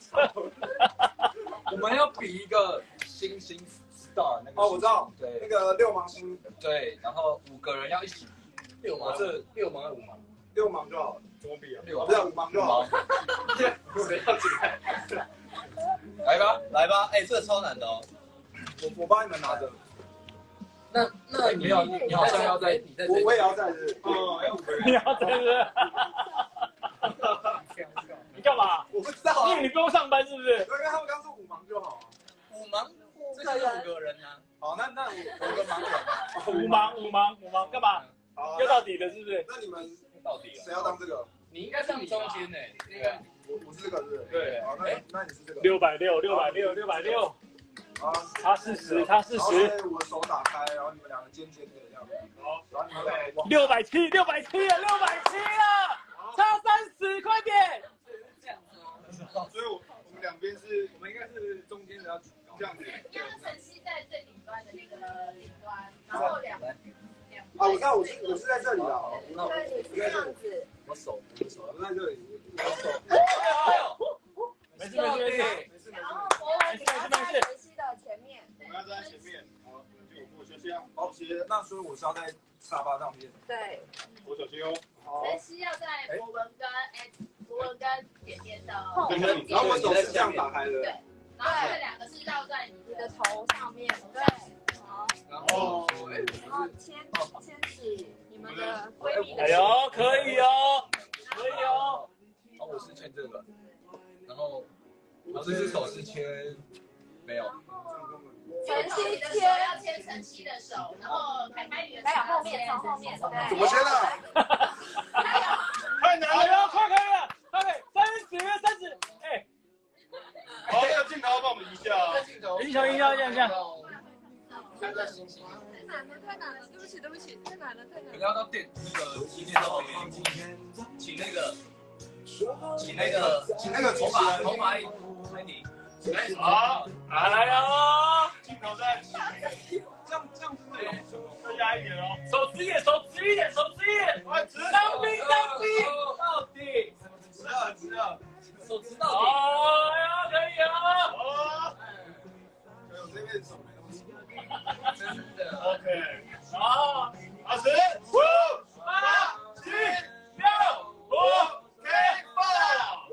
我们要比一个星星 star 那个。 哦，我知道， 对， 那个六芒星。 对，然后五个人要一起。 六芒，这六芒五芒， 六芒就好了。 怎么比啊？ 六不是五芒就好了。 谁要进来？ 来吧， 来吧，哎，这个超难的哦。 我我帮你们拿着。 那那你要你好像要在你在我我也要在这。 哦，要五个人。 你要在这？你干嘛？ 我不知道啊。 因为你不用上班是不是？ 因为他们刚说五芒就好。 五芒，这是五个人啊。 好，那那五五个盲人。 五芒五芒五芒干嘛？要到底的是不是？ 那你们到底谁要当这个？ 你应该上中间呢，那个我我是这个是。 对。 好，那那你是这个。 六百六，六百六，六百六。 啊， 差四十，差四十。 我手打开，然后你们两个尖尖的这样。好，然后你们两六百七，六百七了，六百七了，差三十，快点。 这样子哦。 所以我我们两边是， 我们应该是中间的要这样子。 因为晨曦在最顶端的那个顶端，然后两两。 啊，我知道我是我是在这里的。 那我是这样子。 我手我的手我在这里，我手。 没事没事没事。 然后博文你要在晨曦的前面。 我们要站在前面，好，就我休息啊。 好，那所以我是要在沙发上面。 对。 我小心哦。 晨曦要在博文跟哎博文跟点点的后面，然后我手是这样打开的。 对。然后这两个是绕在你的头上面。对。好。 然后然后牵牵起你们的闺蜜的。 哎呦，可以哦，可以哦。 哦，我是牵这个，然后我这只手是牵，没有。 晨曦的手要牵晨曦的手，然后凯凯你的手后面从后面，对。 怎么牵啊？ 太难了， 快可以了，快可以，三们一下啊。 影响影响影响。 看在心情。 太难了，太难了，对不起，对不起，太难了，太难了。 你要到电那个洗电到旁边，请那个，请那个， 请那个头发头发一拍你。 好，来哦，镜头在，这样这样子再压一点哦， 手直一点，手直一点，手直一点， 快直， 当兵当兵， 到底， 直了直了， 手直到底。 哦呀，可以啊。 哦， 我这边手没东西。 真的 OK， 好， 二十，五、八、七、六、五、开爆！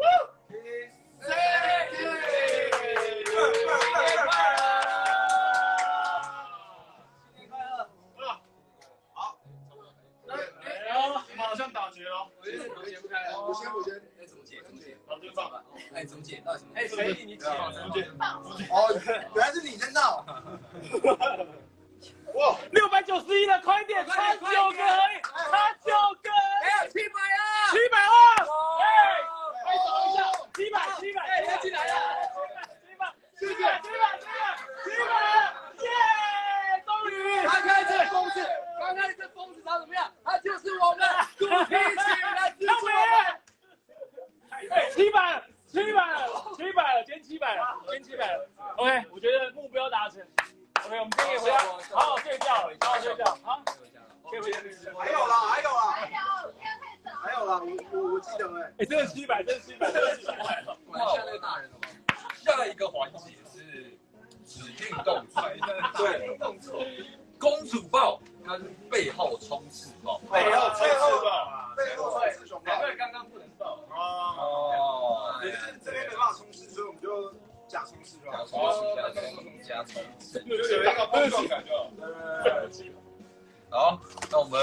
马上打结了， 我先我先不开了， 我先我先， 哎，怎么解？怎么解？ 好，就放了。 哎，怎么解？到底怎么？哎，谁你解？ 怎么解？ 哦，原来是你在闹。 哇， 六百九十一了，快点，差九个而已，差九个， 哎，七百啊！ 七百二，哎， 快找一下， 七百七百， 哎，要进来了！ 七百七百七百七百七百，耶！终于， 刚开这疯子，刚开这疯子他怎么样？他就是我们鼓起来支持我们。 哎，七百了，七百了，七百了，今天七百了，今天七百了。OK， 我觉得目标达成。OK， 我们今天回家好好睡觉，好好睡觉啊。可以回家。 还有啦，还有啦， 还有，不要太早。 还有啦，我我我记得哎。 哎，真的七百，真的七百，真的七百。 管一下那个大人好不好？ 下一个环节是指定动作，对，动作。公主抱，它是背后冲刺抱， 背后冲刺吧， 背后冲刺熊抱。 对，刚刚不能抱。 哦， 对，这边没办法冲刺，所以我们就假冲刺就好。 加冲刺，加冲刺，加冲刺。 就有那个碰撞感就好。 好，那我们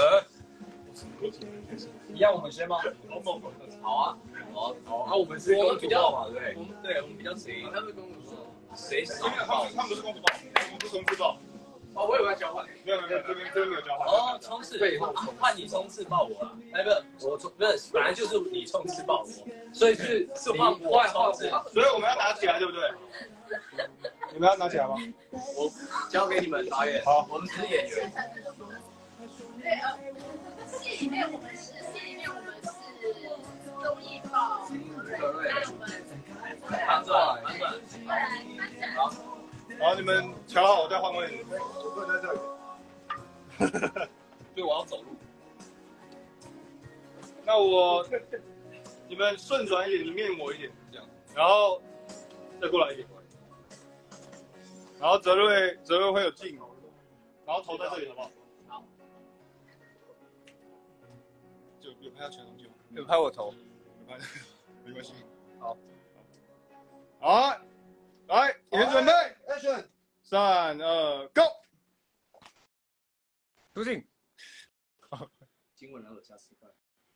一样，我们先吗？ 好啊，好， 好，那我们是公主抱嘛，对不对？ 我们对，我们比较谁？ 他们跟我说， 谁少他抱们？他们不是公主抱，我们不是冲刺抱。 哦，我以为要交换。 没有没有，这边这边没有交换。 哦，冲刺背后换你冲刺抱我了，哎，不是我冲，不是本来就是你冲刺抱我，所以是是换我冲刺， 所以我们要拿起来，对不对？你们要拿起来吗？ 我交给你们导演。 好， 我们只是演员。 对，呃，戏里面我们是戏里面我们是综艺报，那我们反转，反转。 好，好，你们瞧好，我再换位置。 我不能在这里。 对，我要走路。 那我，你们顺转一点，你面我一点，这样，然后再过来一点，然后泽瑞泽瑞会有镜，然后头在这里，好不好？ 好。 就有拍到全东西吗？有拍我头，有拍，没关系。好，好，来，演员准备 ，Action， 三二 Go。 出镜。 今晚来我家吃饭。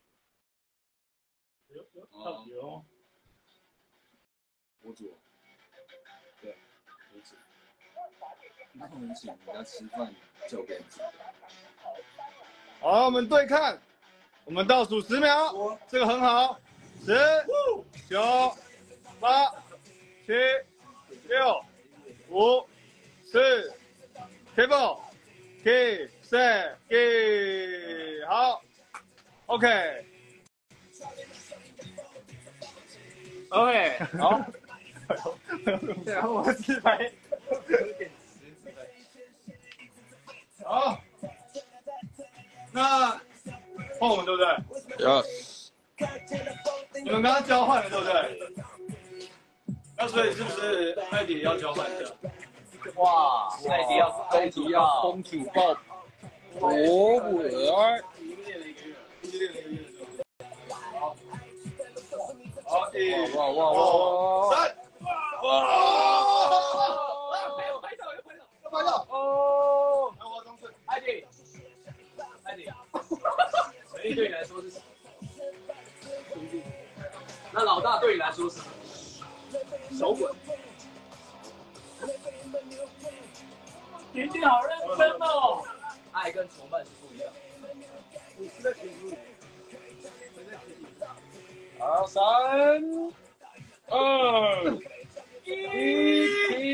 哦，有。 我煮。对，我煮。那我们请人家吃饭就给你煮。 好，我们对看，我们倒数十秒，这个很好，十、九、八、七、六、五、四、三、二、一、三、一，好 ，OK。OK， 好。然后我自拍。好，那换我们对不对？ Yes。 你们刚刚交换了对不对？那所以是不是艾迪要交换一下？ 哇，艾迪要艾迪要公主抱，我不来。 已经练了一个月，已经练了一个月。好，好，一， 哇哇哇哇！ 三， 哇！拍我拍照，又拍照， 要拍到。 哦，那我装顺。 艾迪，艾迪，陈毅对你来说是什么？那老大对你来说是什么？手滚。 婷婷好认真哦。 爱跟崇拜是不一样。 你是在听录？ 好，三、二、一，停。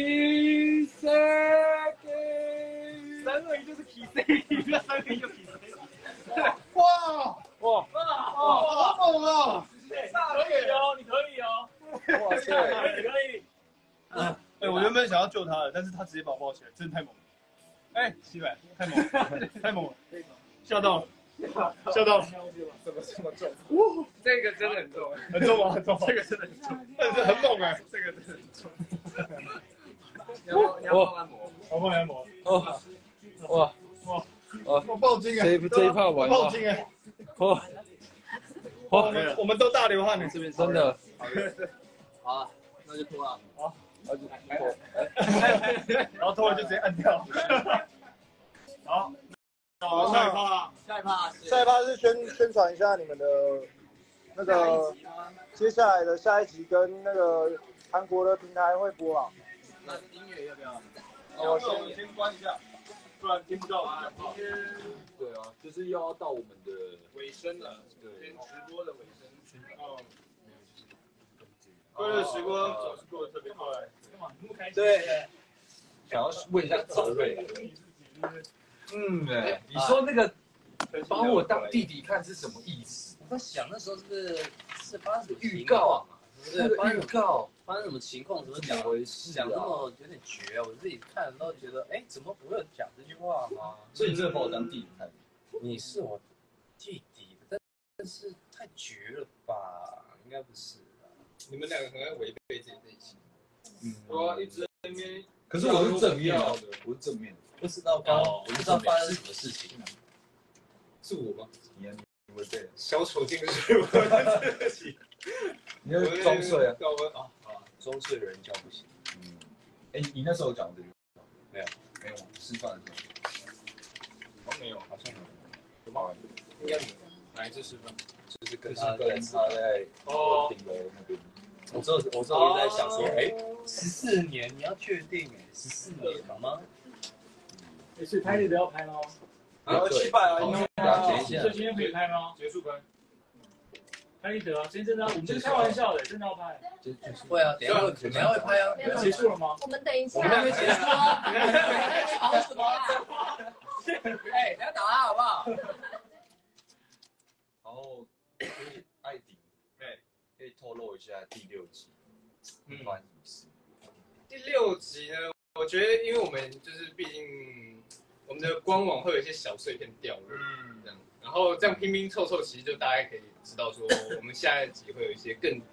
P C， 那三年就 P C。 哇哇哇，好猛啊！ 可以哦，你可以哦， 哇塞！ 可以可以。 哎，我原本想要救他的，但是他直接把我抱起来，真的太猛了。哎，七百，太猛了，太猛了，吓到了，吓到了， 怎么这么重？ 这个真的很重， 很重啊，很重，这个真的很重，但是很猛哎，这个真的很重。 你要你要慢慢磨， 我帮你磨。 哦，哇哇哇， 我爆筋哎！ 这一这一趴完了， 爆筋哎！ 哇哇，我们我们都大流汗呢，这边真的。 好，那就脱了。 好， 那就脱。 然后脱了就直接按掉。好，好，下一趴， 下一趴， 下一趴是宣宣传一下你们的那个接下来的下一集跟那个韩国的平台会播啊。 那音乐要不要？ 我先先关一下，不然听不到啊。今天对啊，就是又要到我们的尾声了， 对今天直播的尾声。哦。快乐时光总是过得特别快。 对，想要问一下泽瑞，嗯，你说那个把我当弟弟看是什么意思？ 我在想那时候是不是是发生什么预告啊？ 对，发生预告发生什么情况？怎么讲？ 回事讲这么有点绝啊！我自己看都觉得，哎，怎么不会讲这句话吗？ 所以你真的把我当弟弟看？ 你是我弟弟，但但是太绝了吧？应该不是。 你们两个很爱违背自己内心。 嗯， 我一直在那边。 可是我是正面的，我是正面的， 不知道刚，我不知道发生什么事情。 是我吗？ 你你违背了， 小丑竟是我自己。 你要装睡啊？ 高温啊啊，装睡的人叫不醒。 嗯，哎，你那时候讲这句话没有？ 没有吗？吃饭的时候？ 好像没有，好像没有。 有吗？ 应该没有。哪一次吃饭？ 就是跟他跟他在哦顶楼那边。 我之后我之后就在想说，哎，十四年你要确定哎，十四年好吗？ 没事，拍立得要拍吗？ 啊，七百啊，应该。 所以今天可以拍吗？ 结束拍。 拍立得啊，今天真的，我们这是开玩笑的，真的要拍。 会啊，等下会等下会拍啊。 结束了吗？ 我们等一下。 我们还没结束啊！吵什么啊？哎，不要打他好不好？ 然后艾迪，对，可以透露一下第六集发生什么事？ 第六集呢，我觉得因为我们就是毕竟我们的官网会有一些小碎片掉落，嗯，这样，然后这样拼拼凑凑，其实就大概可以知道说，我们下一集会有一些更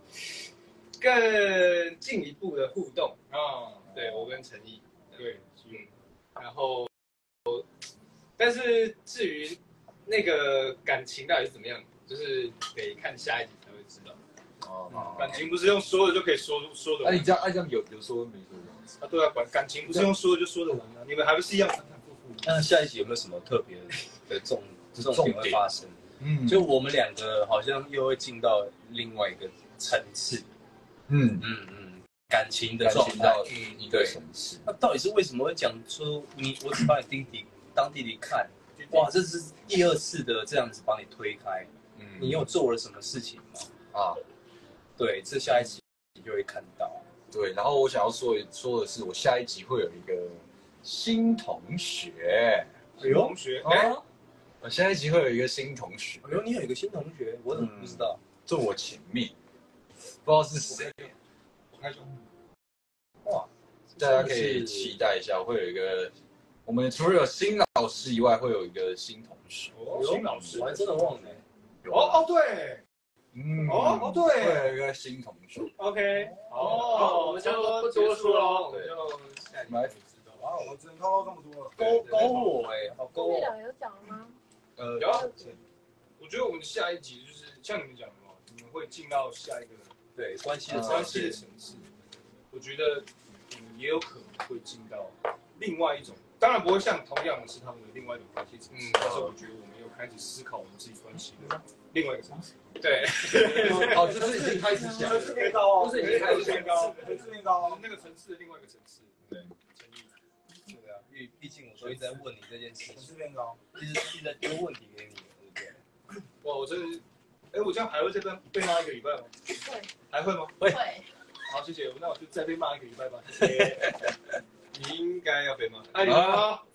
更进一步的互动啊。对，我跟陈毅，对，嗯，然后，但是至于那个感情到底是怎么样，就是得看下一集才会知道。 哦， 感情不是用说的就可以说说的完。 哎，你这样，哎，这样有有说没说这样子？ 啊，对啊，感感情不是用说的就说的完啊，你们还不是一样反反复复？ 那下一集有没有什么特别的重重点会发生？ 嗯， 就我们两个好像又会进到另外一个层次。 嗯嗯嗯，感情的感状态情到一个层次。 那到底是为什么会讲说你我只把你弟弟当弟弟看？哇，这是第二次的这样子把你推开。嗯，你又做了什么事情吗？ 啊，对， 这下一集你就会看到。 对，然后我想要说说的是，我下一集会有一个新同学。 新同学， 哎，我下一集会有一个新同学。 哎呦，你有一个新同学，我怎么不知道？ 坐我前面，不知道是谁。 我开始。 哇， 大家可以期待一下，会有一个，我们除了有新老师以外，会有一个新同学。 哦，新老师， 我还真的忘了。 哦哦对， 嗯， 哦哦对， 会有一个新同学。 OK， 哦，我们就不多说了，我们就下集来。 哇，我只能看到这么多了。 勾勾我哎，好勾我。 这两个有讲了吗？ 呃， 有啊。我觉得我们下一集就是像你们讲的嘛，你们会进到下一个对关系的关系的层次。我觉得嗯也有可能会进到另外一种，当然不会像同样的是他们的另外一种关系层次，但是我觉得我们又开始思考我们自己关系的另外一个层次。对， 哦，就是已经开始想， 层次变高哦， 不是已经开始变高， 层次变高哦， 那个层次的另外一个层次。对，诚意。 对啊，毕毕竟我都一直在问你这件事层次情， 变高。 一直一直在丢问题给你，对不对？ 哇，我真是，哎，我这样还会再被被骂一个礼拜吗？ 会， 还会吗？ 会。 好，谢谢。那我就再被骂一个礼拜吧。谢谢。 你应该要被骂。 哎，你吗？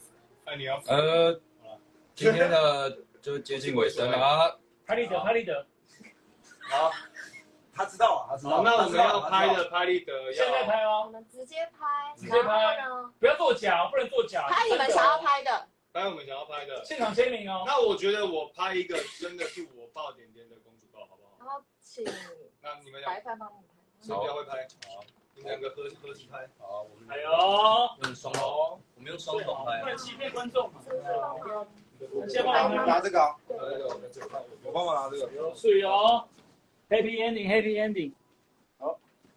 那你要呃，今天的就接近尾声了啊。 拍立得，拍立得。 好，他知道啊，他知道。 好，那我们要拍的拍立得现在拍我哦， 们直接拍， 直接拍然后呢， 不要作假，不能作假。 拍你们想要拍的。 拍我们想要拍的， 现场签名哦。 那我觉得我拍一个真的是我抱点点的公主抱，好不好？ 然后请那你们白饭帮我们拍。 谁比较会拍？好，你们两个合合体拍。 好，我们哎呦， 用双头，我们用双头拍不。能欺骗观众嘛。先帮帮我们我拿这个啊，我帮忙拿这个。 有水哦 ，Happy Ending，Happy Ending。好。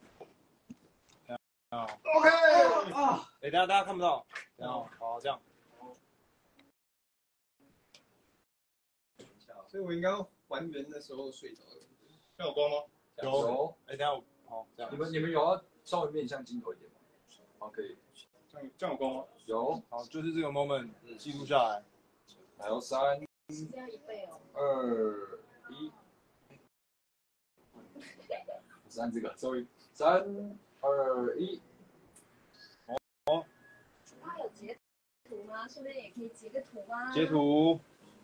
啊 ，OK 啊，哎，大家大家看不到，然后好这样。 所以我应该还原的时候睡着了。 这有光吗？ 有，哎，等下我好这样。 你们你们有要稍微面向镜头一点吗？好，可以。 这样这样有光吗？ 有， 好，就是这个 moment 记录下来。 还有三这样一倍哦。 二一，三这个，sorry，三二一。 他有截图吗？顺便也可以截个图吗？ 截图。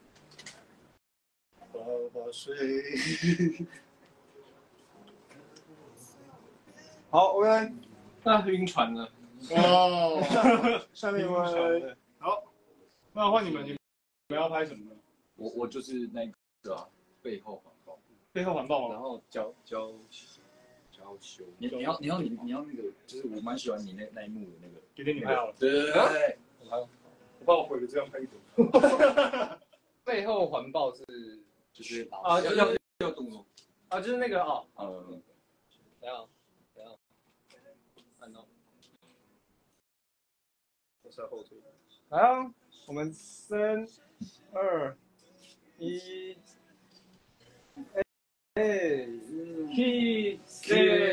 宝宝睡。好 ，OK。 那晕船了。 哦， 下面一位。 好，那换你们，你们要拍什么呢？ 我我就是那个啊，背后环抱， 背后环抱吗？ 然后娇娇娇羞。你你要你要你你要那个，就是我蛮喜欢你那那一幕的那个。 给点你拍好了。 对对对对。 我怕我毁了这样拍一组。 背后环抱是就是啊， 要要要动作啊，就是那个哦， 呃， 怎样怎样，看到， 我是后退。来啊，我们三二一，哎哎 ，kiss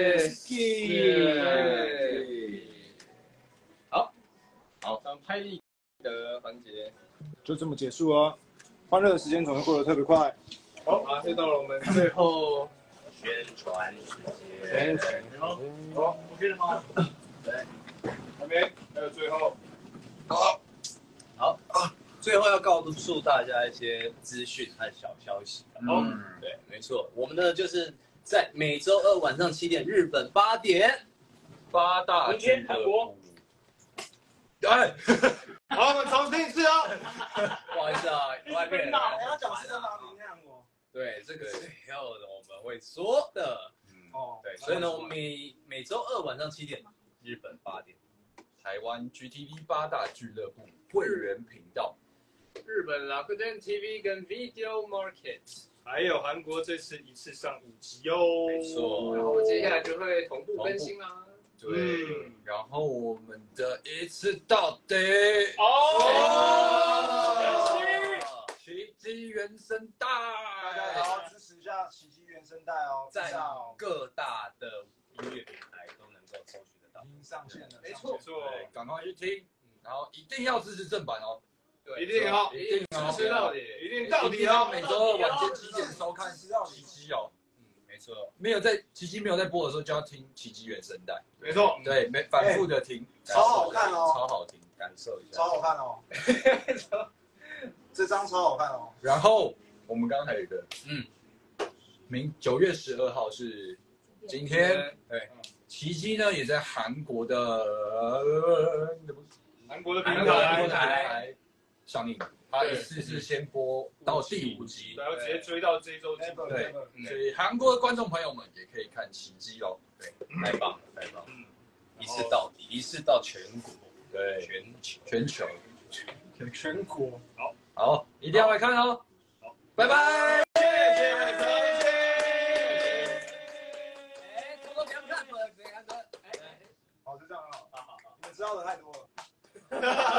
kiss， 好，好，咱们拍立得环节就这么结束了。欢乐的时间总是过得特别快。 好，啊，就到了我们最后宣传时宣间。 传。 好 ，OK 了吗？ 对， 还没，还有最后。 好，好啊，最后要告诉大家一些资讯和小消息。 嗯， 对，没错，我们呢就是在每周二晚上七点，日本八点， 八大明天韩国。 哎， 好，我们重新一次哦。 不好意思啊，外面人要讲真的吗？明天我。 对，这个以后的我们会说的。 哦， 对，所以呢，我们每每周二晚上七点，日本八点， 台湾 G T V 八大俱乐部会员频道， 日本 Rakuten T V 跟 Video Market， 还有韩国这次一次上五集哦。 没错然后接下来就会同步更新啦。 对，然后我们的一次到底哦， 奇迹原声带， 大家也要支持一下奇迹原声带哦， 在各大的音乐平台都能够搜寻得到， 已经上线了， 没错没错， 对，赶快去听，然后一定要支持正版哦， 对， 一定要， 一定要支持到底， 一定到一定底哦。 要每周二晚间七点收看奇迹哦。 没错， 没有在奇迹没有在播的时候，就要听奇迹原声带。 没错， 对，没反复的听， 超好看哦， 超好听， 感受一下， 超好看哦，这张超好看哦。 然后我们刚刚还有一个， 嗯， 明九月十二号是今天， 对， 奇迹呢也在韩国的韩国的平韩国的台平台上映，它一次是先播到第五集， 然后直接追到这一周季。 对，所以韩国的观众朋友们也可以看奇迹哦。 对，太棒了，太棒了，一次到底，一次到全国， 对， 全球， 全球， 全国。 好， 好，一定要来看哦。 好， 拜拜。 谢谢，谢谢。 哎，偷偷不要看，不要看，哎， 好，就这样了。你们知道的太多了。